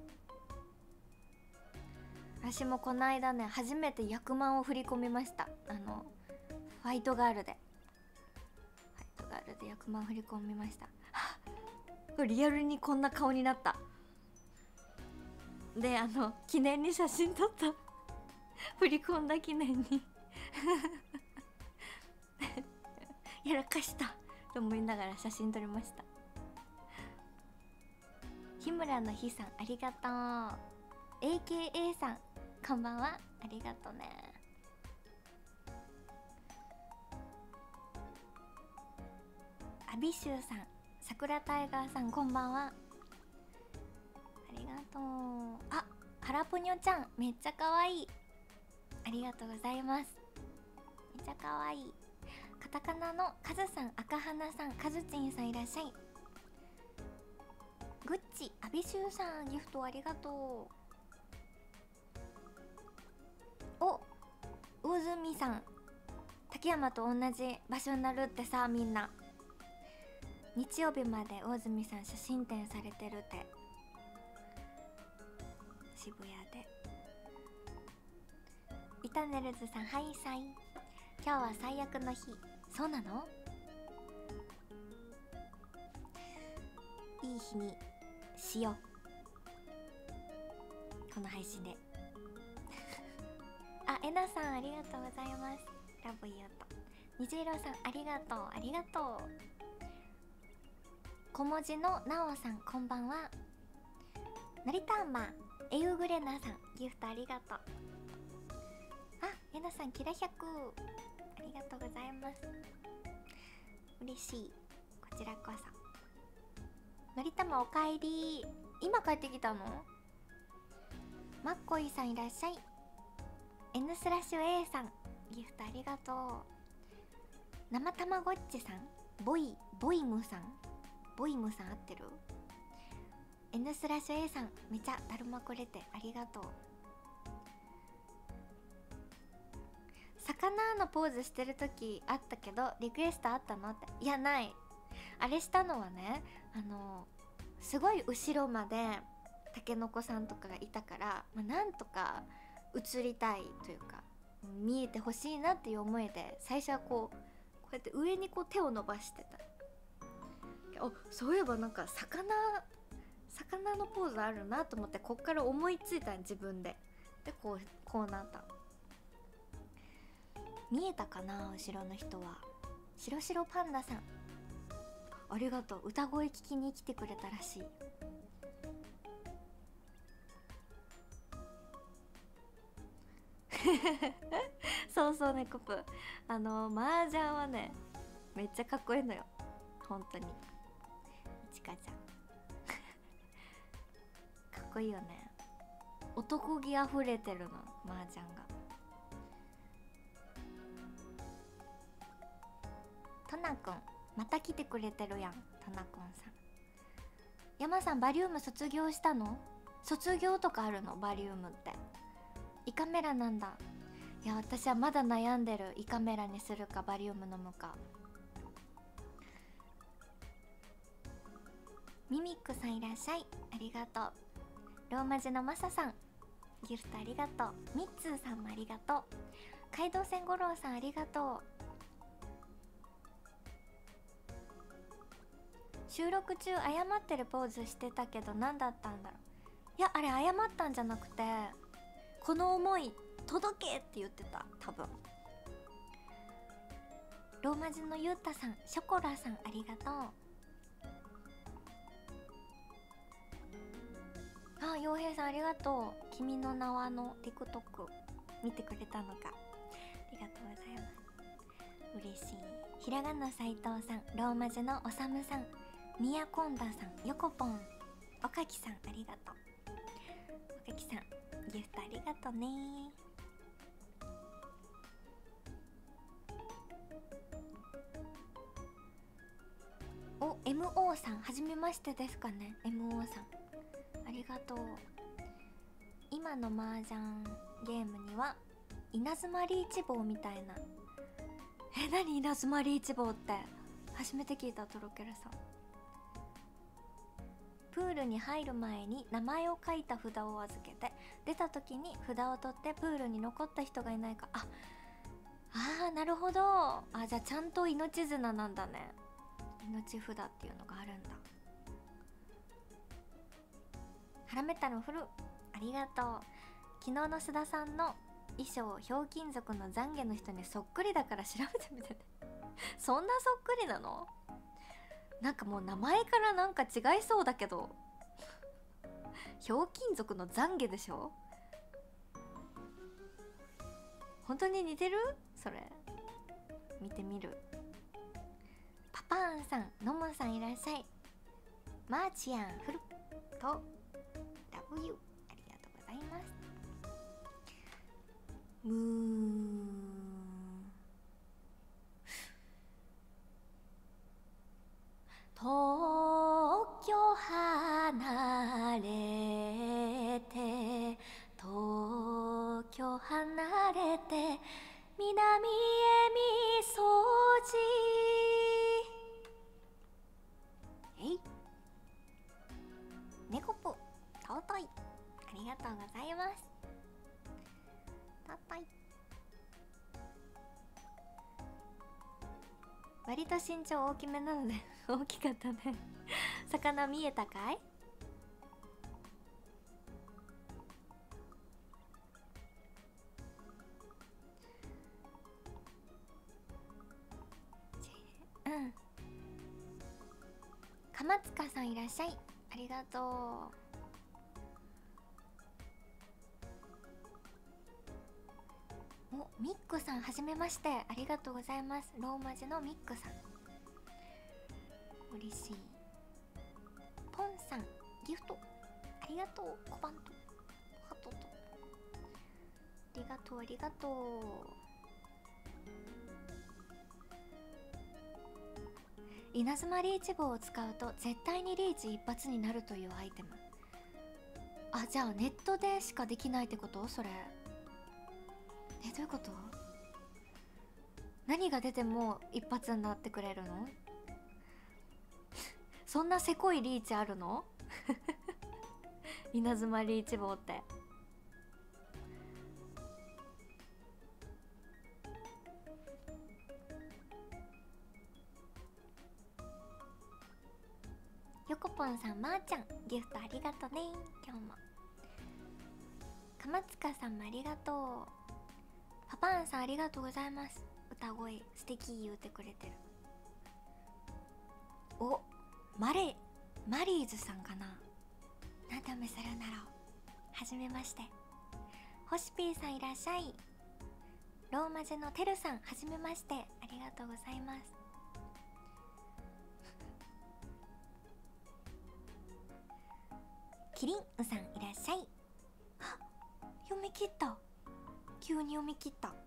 [SPEAKER 1] 私もこの間ね、初めてひゃくまんを振り込みました。あのファイトガールでファイトガールでひゃくまん振り込みました。はっ、リアルにこんな顔になった。で、あの記念に写真撮った振り込んだ記念にやらかしたと思いながら写真撮りました。日村の日さん、ありがとう。 エーケーエー さん、こんばんは、ありがとうね。 アビシューさん、桜タイガーさん、こんばんは。ありがとう。あ、ハラプニョちゃん、めっちゃかわいい。ありがとうございます。めっちゃかわいい。カタカナのカズさん、赤花さん、カズチンさん、いらっしゃい。グッチ、アビシューさん、ギフトありがとう。お、魚住さん、竹山と同じ場所になるってさ。みんな日曜日まで魚住さん写真展されてるって。渋谷で。イタネルズさん、はいさい。今日は最悪の日。そうなの？いい日にしよう、この配信で。あ、えなさん、ありがとうございます。ラブユーと。にじいろさん、ありがとう、ありがとう。小文字のなおさん、こんばんは。のりたんま、エウグレナさん、ギフトありがとう。あ、えなさん、キラひゃく、ありがとうございます。嬉しい、こちらこそ。のりたま、おかえり。今帰ってきたの？マッコイさん、いらっしゃい。 N スラッシュ A さん、ギフトありがとう。生たまごっちさん、ボイボイムさん、ボイムさん合ってる？ N スラッシュ A さん、めちゃだるまくれてありがとう。魚のポーズしてる時あったけど、リクエストあったのって。いや、ない。あれしたのはね、あのすごい後ろまでたけのこさんとかがいたから、まあ、なんとか映りたいというか見えてほしいなっていう思いで、最初はこうこうやって上にこう手を伸ばしてた。あ、そういえばなんか魚魚のポーズあるなと思って、こっから思いついた自分で。でこうこうなった。見えたかな、後ろの人は。しろしろパンダさん、ありがとう。歌声聞きに来てくれたらしい。そうそうね、コプ。あの麻雀はね、めっちゃかっこいいのよ、本当に。ちかちゃんかっこいいよね。男気あふれてるの、麻雀が。トナくん、また来てくれてるやん、トナくんさん。山さん、バリウム卒業したの？卒業とかあるの？バリウムって胃カメラなんだ。いや、私はまだ悩んでる。胃カメラにするかバリウム飲むか。ミミックさん、いらっしゃい。ありがとう。ローマ字のマサさん、ギフトありがとう。ミッツーさんもありがとう。街道線五郎さん、ありがとう。収録中謝ってるポーズしてたけど何だったんだろう。いや、あれ謝ったんじゃなくて、この思い届けって言ってた、多分。ローマ字のゆうたさん、ショコラさん、ありがとう。あ、洋平さん、ありがとう。君の名はの TikTok 見てくれたのか、ありがとうございます。嬉しい。ひらがな斉藤さん、ローマ字のおさむさん、みやこんださん、よこぽん、おかきさん、ありがとう。おかきさん、ギフトありがとうね。お、エムオー さん、はじめましてですかね。 エムオー さん、ありがとう。今の麻雀ゲームには稲妻リーチ棒みたいな。え、何稲妻リーチ棒って。初めて聞いた、とろけるさん。プールに入る前に名前を書いた札を預けて、出た時に札を取ってプールに残った人がいないか。ああー、なるほど。あ、じゃあちゃんと命綱なんだね。命札っていうのがあるんだ。ハラメタルフル、ありがとう。昨日の須田さんの衣装、ひょうきん族の懺悔の人にそっくりだから調べてみてねそんなそっくりなの？なんかもう名前からなんか違いそうだけどひょうきん族の懺悔でしょ。本当に似てる？それ見てみる。パパパーンさん、のもさんいらっしゃい。マーチアンフルと ラブユー ありがとうございます。ムー東京離れて東京離れて南へみそじえい猫ぽ尊いありがとうございます。尊い割と身長大きめなので大きかったね魚見えたかい？うん鎌塚さんいらっしゃい、ありがとう。お、ミックさんはじめまして、ありがとうございます。ローマ字のミックさん嬉しい。ポンさんギフトありがとう。コバントハトとありがとうありがとう。稲妻リーチ棒を使うと絶対にリーチ一発になるというアイテム。あ、じゃあネットでしかできないってこと？それえ、どういうこと？何が出ても一発になってくれるの？そんなせこいリーチあるの？稲妻リーチ棒って。よこぽんさん、まーちゃんギフトありがとね。今日も鎌塚さんもありがとう。パパーンさんありがとうございます。歌声素敵言うてくれてる。お、マレマリーズさんかな。なんておめするんだろう。はじめまして。ホシピーさんいらっしゃい。ローマ字のてるさんはじめまして、ありがとうございます。キリンウさんいらっしゃい。あ、読み切った。急に読み切った。も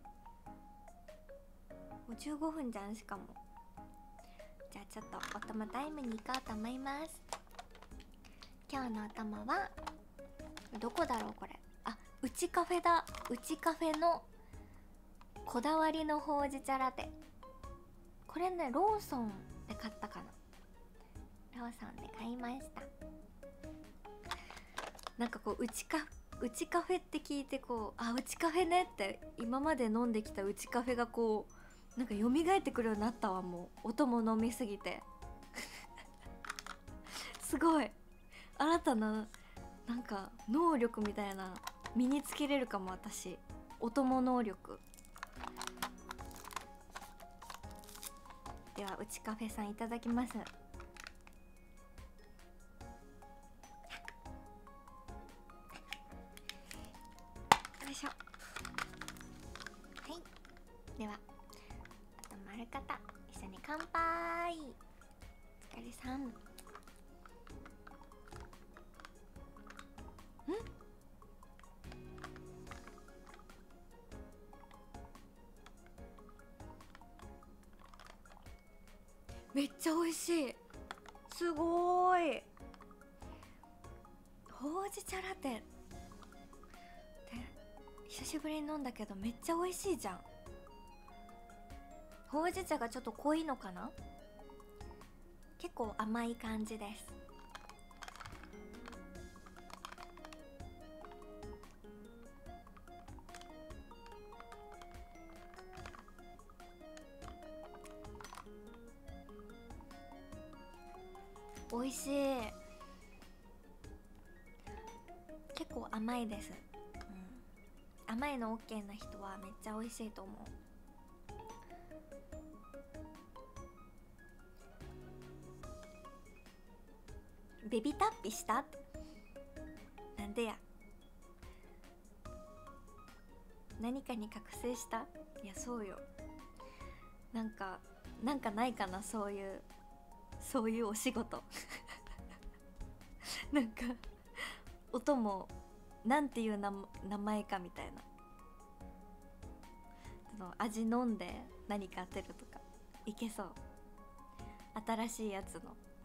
[SPEAKER 1] うじゅうごふんじゃん。しかもじゃあちょっとお供タイムに行こうと思います。今日のお供はどこだろうこれ。あ、うちカフェだ。うちカフェのこだわりのほうじ茶ラテ。これね、ローソンで買ったかな。ローソンで買いました。なんかこううちカうちカフェって聞いてこう、あ、うちカフェねって今まで飲んできたうちカフェがこうなんか蘇ってくるようになったわ。もう音も飲みすぎてすごい新たななんか能力みたいな身につけれるかも。私音も能力ではうちカフェさんいただきます。よいしょ。はい、ではあと丸方一緒に乾杯。お疲れさん。んめっちゃ美味しい。すごーい。ほうじ茶ラテで久しぶりに飲んだけどめっちゃ美味しいじゃん。ほうじ茶がちょっと濃いのかな。結構甘い感じです。美味しい。結構甘いです、うん、甘いの OK な人はめっちゃ美味しいと思う。ベビタッピした？なんでや。何かに覚醒した？いやそうよ。なんかなんかないかな、そういうそういうお仕事なんか音もなんていう名名前かみたいな、その味飲んで何か当てるとかいけそう。新しいやつの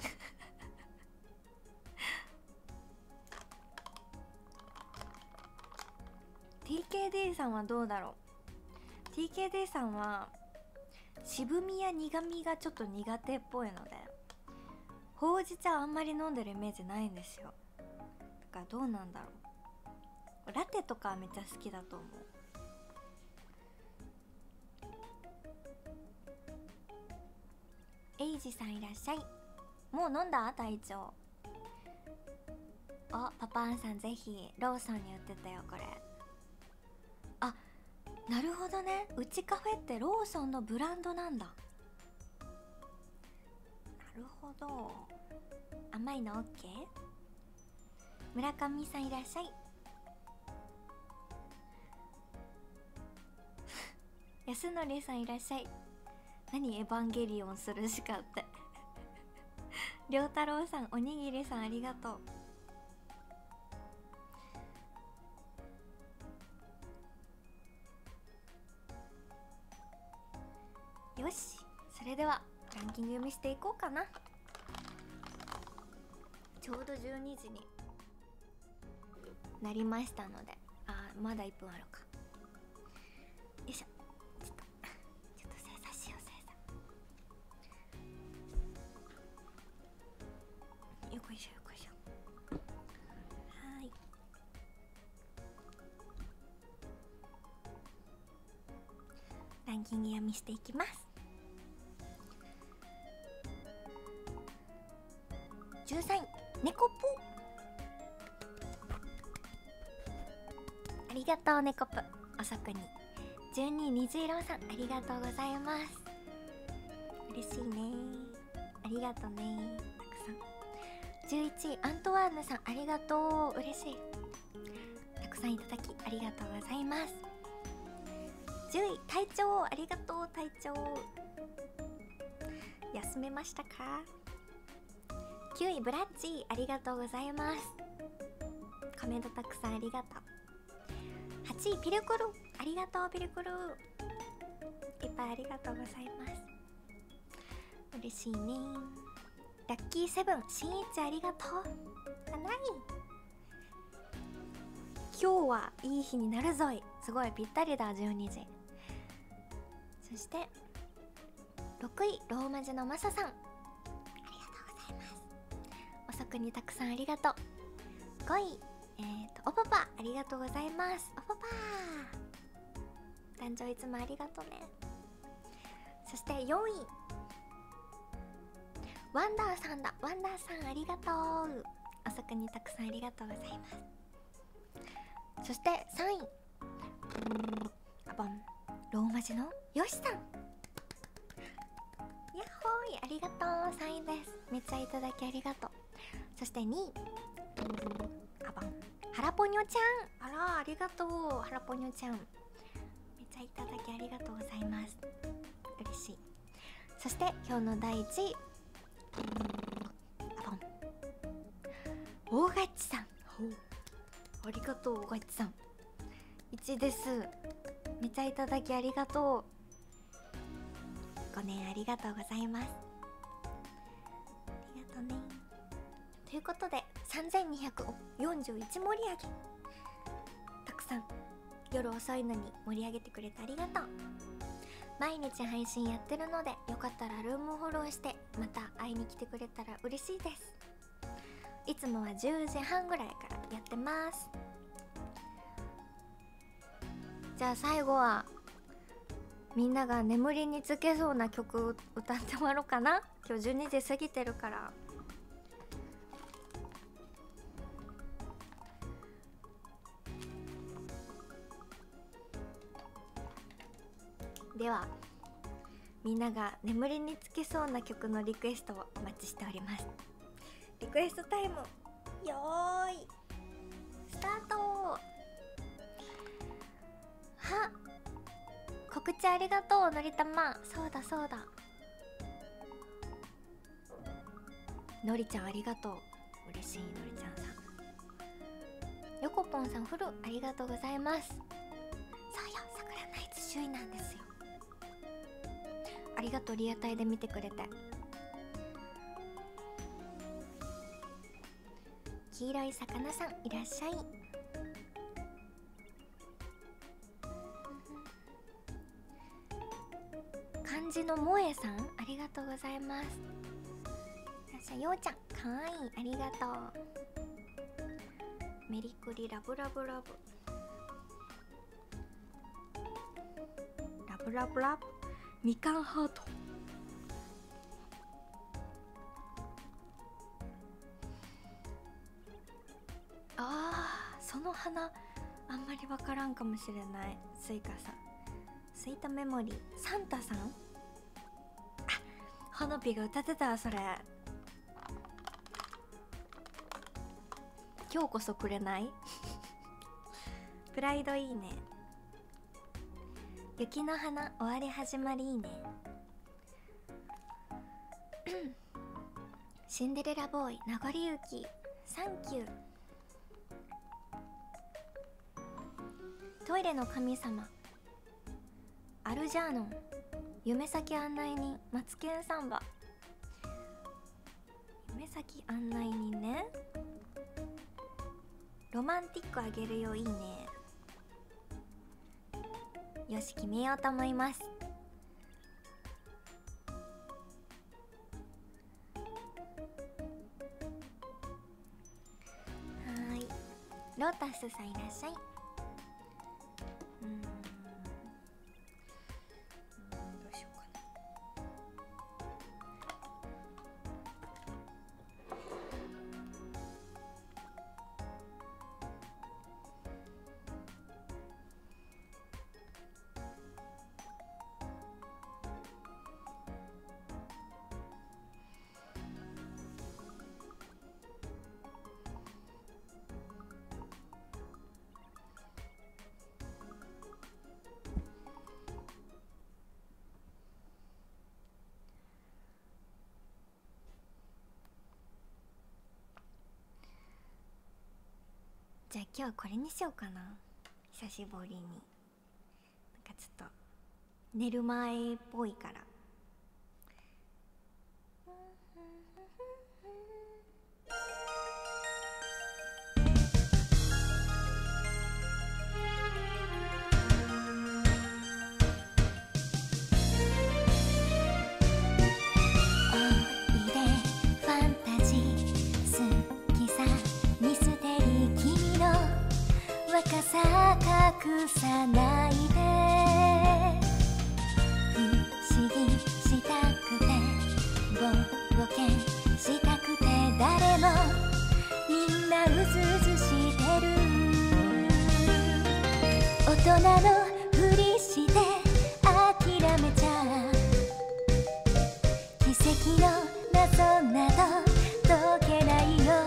[SPEAKER 1] ティーケーディー さんはどうだろう。 ティーケーディー さんは渋みや苦みがちょっと苦手っぽいので、ほうじ茶あんまり飲んでるイメージないんですよ。だからどうなんだろう。ラテとかはめっちゃ好きだと思う。エイジさんいらっしゃい。もう飲んだ隊長。あ、パパンさんぜひローソンに売ってたよこれ。あ、なるほどね。うちカフェってローソンのブランドなんだ。なるほど。甘いの OK？ 村上さんいらっしゃい安則さんいらっしゃい。何エヴァンゲリオンするしかってりょうたろうさん、おにぎりさんありがとう。よし、それではランキング読みしていこうかな。ちょうどじゅうにじになりましたので、あーまだいっぷんあるか。よいしょ、ちょっとちょっと精査しよう。精査よこいしょよこいしょ。はーい、ランキング読みしていきます。じゅうさんい、猫ぽ。ありがとう猫ぽ。遅くに。じゅうにい、水色さんありがとうございます。嬉しいね、ありがとうね、たくさん。じゅういちい、アントワーヌさんありがとう、嬉しい。たくさんいただきありがとうございます。じゅうい、隊長ありがとう。隊長休めましたか。きゅうい、ブラッチありがとうございます。コメントたくさんありがとう。はちい、ピルクルありがとう。ピルクルいっぱいありがとうございます。嬉しいね。ラッキーセブン、しんいちありがとう。ななに今日はいい日になるぞい。すごいぴったりだ、じゅうにじ。そしてろくい、ローマ字のマサさんありがとうございます。遅くにたくさんありがとう。ごい、えーとおパパありがとうございます。おパパ誕生いつもありがとうね。そしてよんい、ワンダーさんだ。ワンダーさんありがとう。遅くにたくさんありがとうございます。そしてさんい、あボン、ローマ字のよしさん、やっほーいありがとう。さんいです。めっちゃいただきありがとう。そしてにい、あボン、ハラポニョちゃん、あらありがとう。ハラポニョちゃんめっちゃいただきありがとうございます。嬉しい。そして今日のだいいちい、あボン、大ガッチさん、ありがとう。大ガッチさんいちです。めっちゃいただきありがとう。ごねんありがとうございます。ありがとうね。ということでさんぜんにひゃくよんじゅういち盛り上げ、たくさん夜遅いのに盛り上げてくれてありがとう。毎日配信やってるので、よかったらルームフォローしてまた会いに来てくれたら嬉しいです。いつもはじゅうじはんぐらいからやってます。じゃあ最後はみんなが眠りにつけそうな曲を歌ってもらおうかな。今日じゅうにじ過ぎてるから。ではみんなが眠りにつけそうな曲のリクエストをお待ちしております。リクエストタイム、よーいスタート。は、告知ありがとうのりたま。そうだそうだ、 のりちゃんありがとう。嬉しい。のりちゃんさん、よこぽんさん、フルありがとうございます。そうよ、桜ナイツ首位なんですよ。ありがとう、リアタイで見てくれて。黄色い魚さんいらっしゃい。漢字の萌えさんありがとうございます。いらっしゃい。ようちゃんかわいい、ありがとう。メリクリラブラブラブラブラブラブみかんハート。あー、その花あんまりわからんかもしれない。スイカさん、スイートメモリー。サンタさん、あ、ほのぴが歌ってたわそれ。今日こそくれないプライドいいね。雪の花終わり始まりいいねシンデレラボーイ名残雪サンキュー。トイレの神様アルジャーノン夢先案内人マツケンサンバ。夢先案内人ね。ロマンティックあげるよ、いいね。よし、決めようと思います。はーい、ロータスさんいらっしゃい。うーん、どうしようかな。じゃあ今日はこれにしようかな。久しぶりになんかちょっと寝る前っぽいから。若さ隠さないで不思議したくてぼ冒険したくて誰もみんなうずうずしてる大人のふりして諦めちゃ奇跡の謎など解けないよ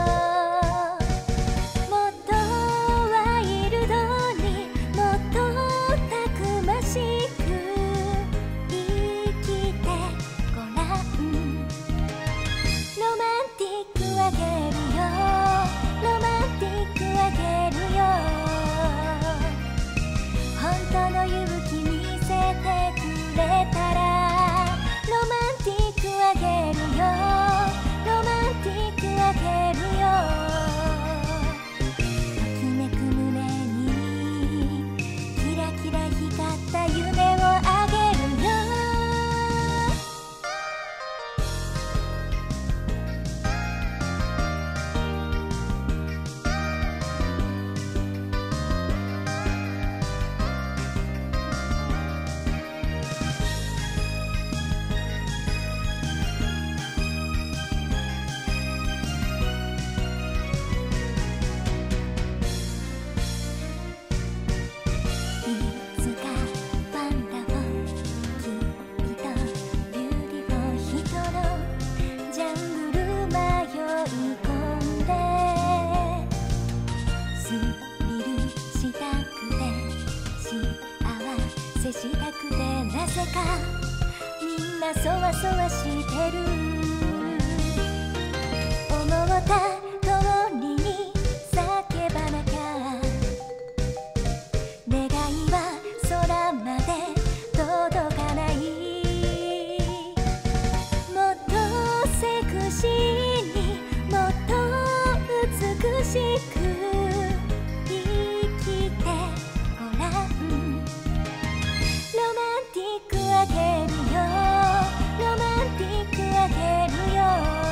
[SPEAKER 1] したくてなぜかみんなそわそわしてるた通りに叫ばなきゃ、願いは空まで届かない。もっとセクシーにもっと美しく生きてごらん。ロマンティックあげるよ、ロマンティックあげるよ。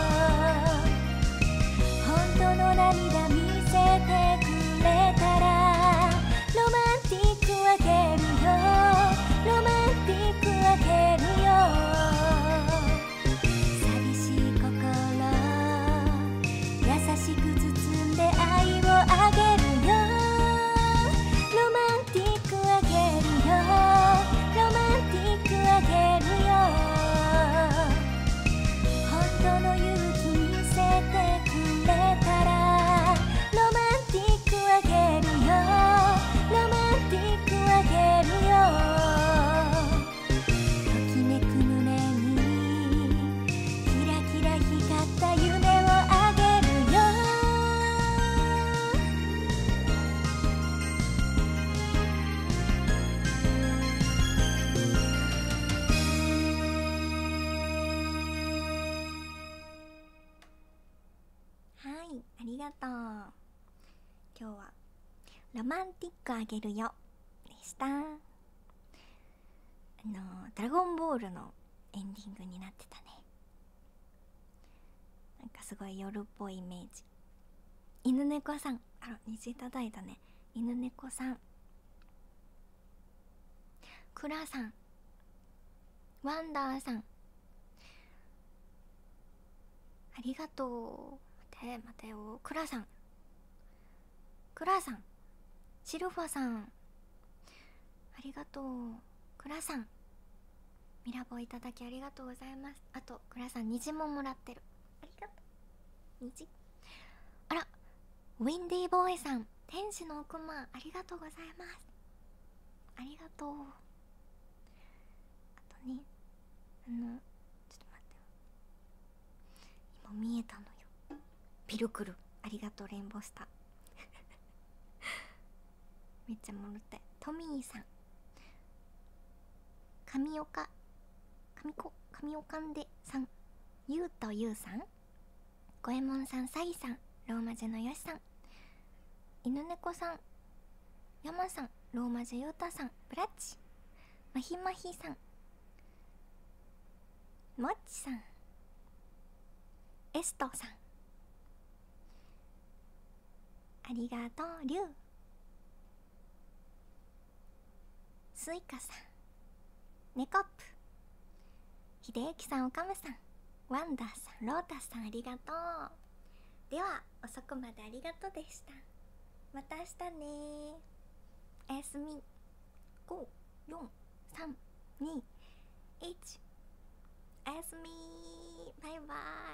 [SPEAKER 1] 本当の涙見せてくれたら、ロマンティックあげるよ、ロマンティックあげるよ。寂しい心優しく包んで愛をあげるよ。ロマンティックあげるよ、ロマンティックあげるよ。本当の勇気見せてくれたら、ロマンティックあげるよ、ロマンティックあげるよ。ときめく胸にキラキラ光った夢をあげるよ。はい、ありがとう。今日はロマンティックあげるよでした。あのドラゴンボールのエンディングになってたね。なんかすごい夜っぽいイメージ。犬猫さん、あら虹いただいたね。犬猫さん、クラさん、ワンダーさん、ありがとう。待て待てよ、クラさん、クラさん、シルファさん、ありがとう。クラさん、ミラボいただきありがとうございます。あとクラさん虹ももらってる、ありがとう虹。あらウィンディーボーイさん、天使の奥間ありがとうございます。ありがとう。あとね、あのちょっと待ってよ、今見えたのよ。ピルクルありがとう。レインボースターめっちゃもろって。トミーさん、神岡神子神岡んでさん、ゆうとゆうさん、ごえもんさん、さぎさん、ローマ字のよしさん、犬猫さん、やまさん、ローマ字ゆうたさん、ブラッチ、まひまひさん、もっちさん、エストさん、ありがとう。りゅう、スイカさん、ネコップ、ひでゆきさん、おかむさん、ワンダーさん、ロータスさん、ありがとう。では遅くまでありがとうでした。また明日ね。おやすみ。ご、よん、さん、に、いち、おやすみ。バイバーイ。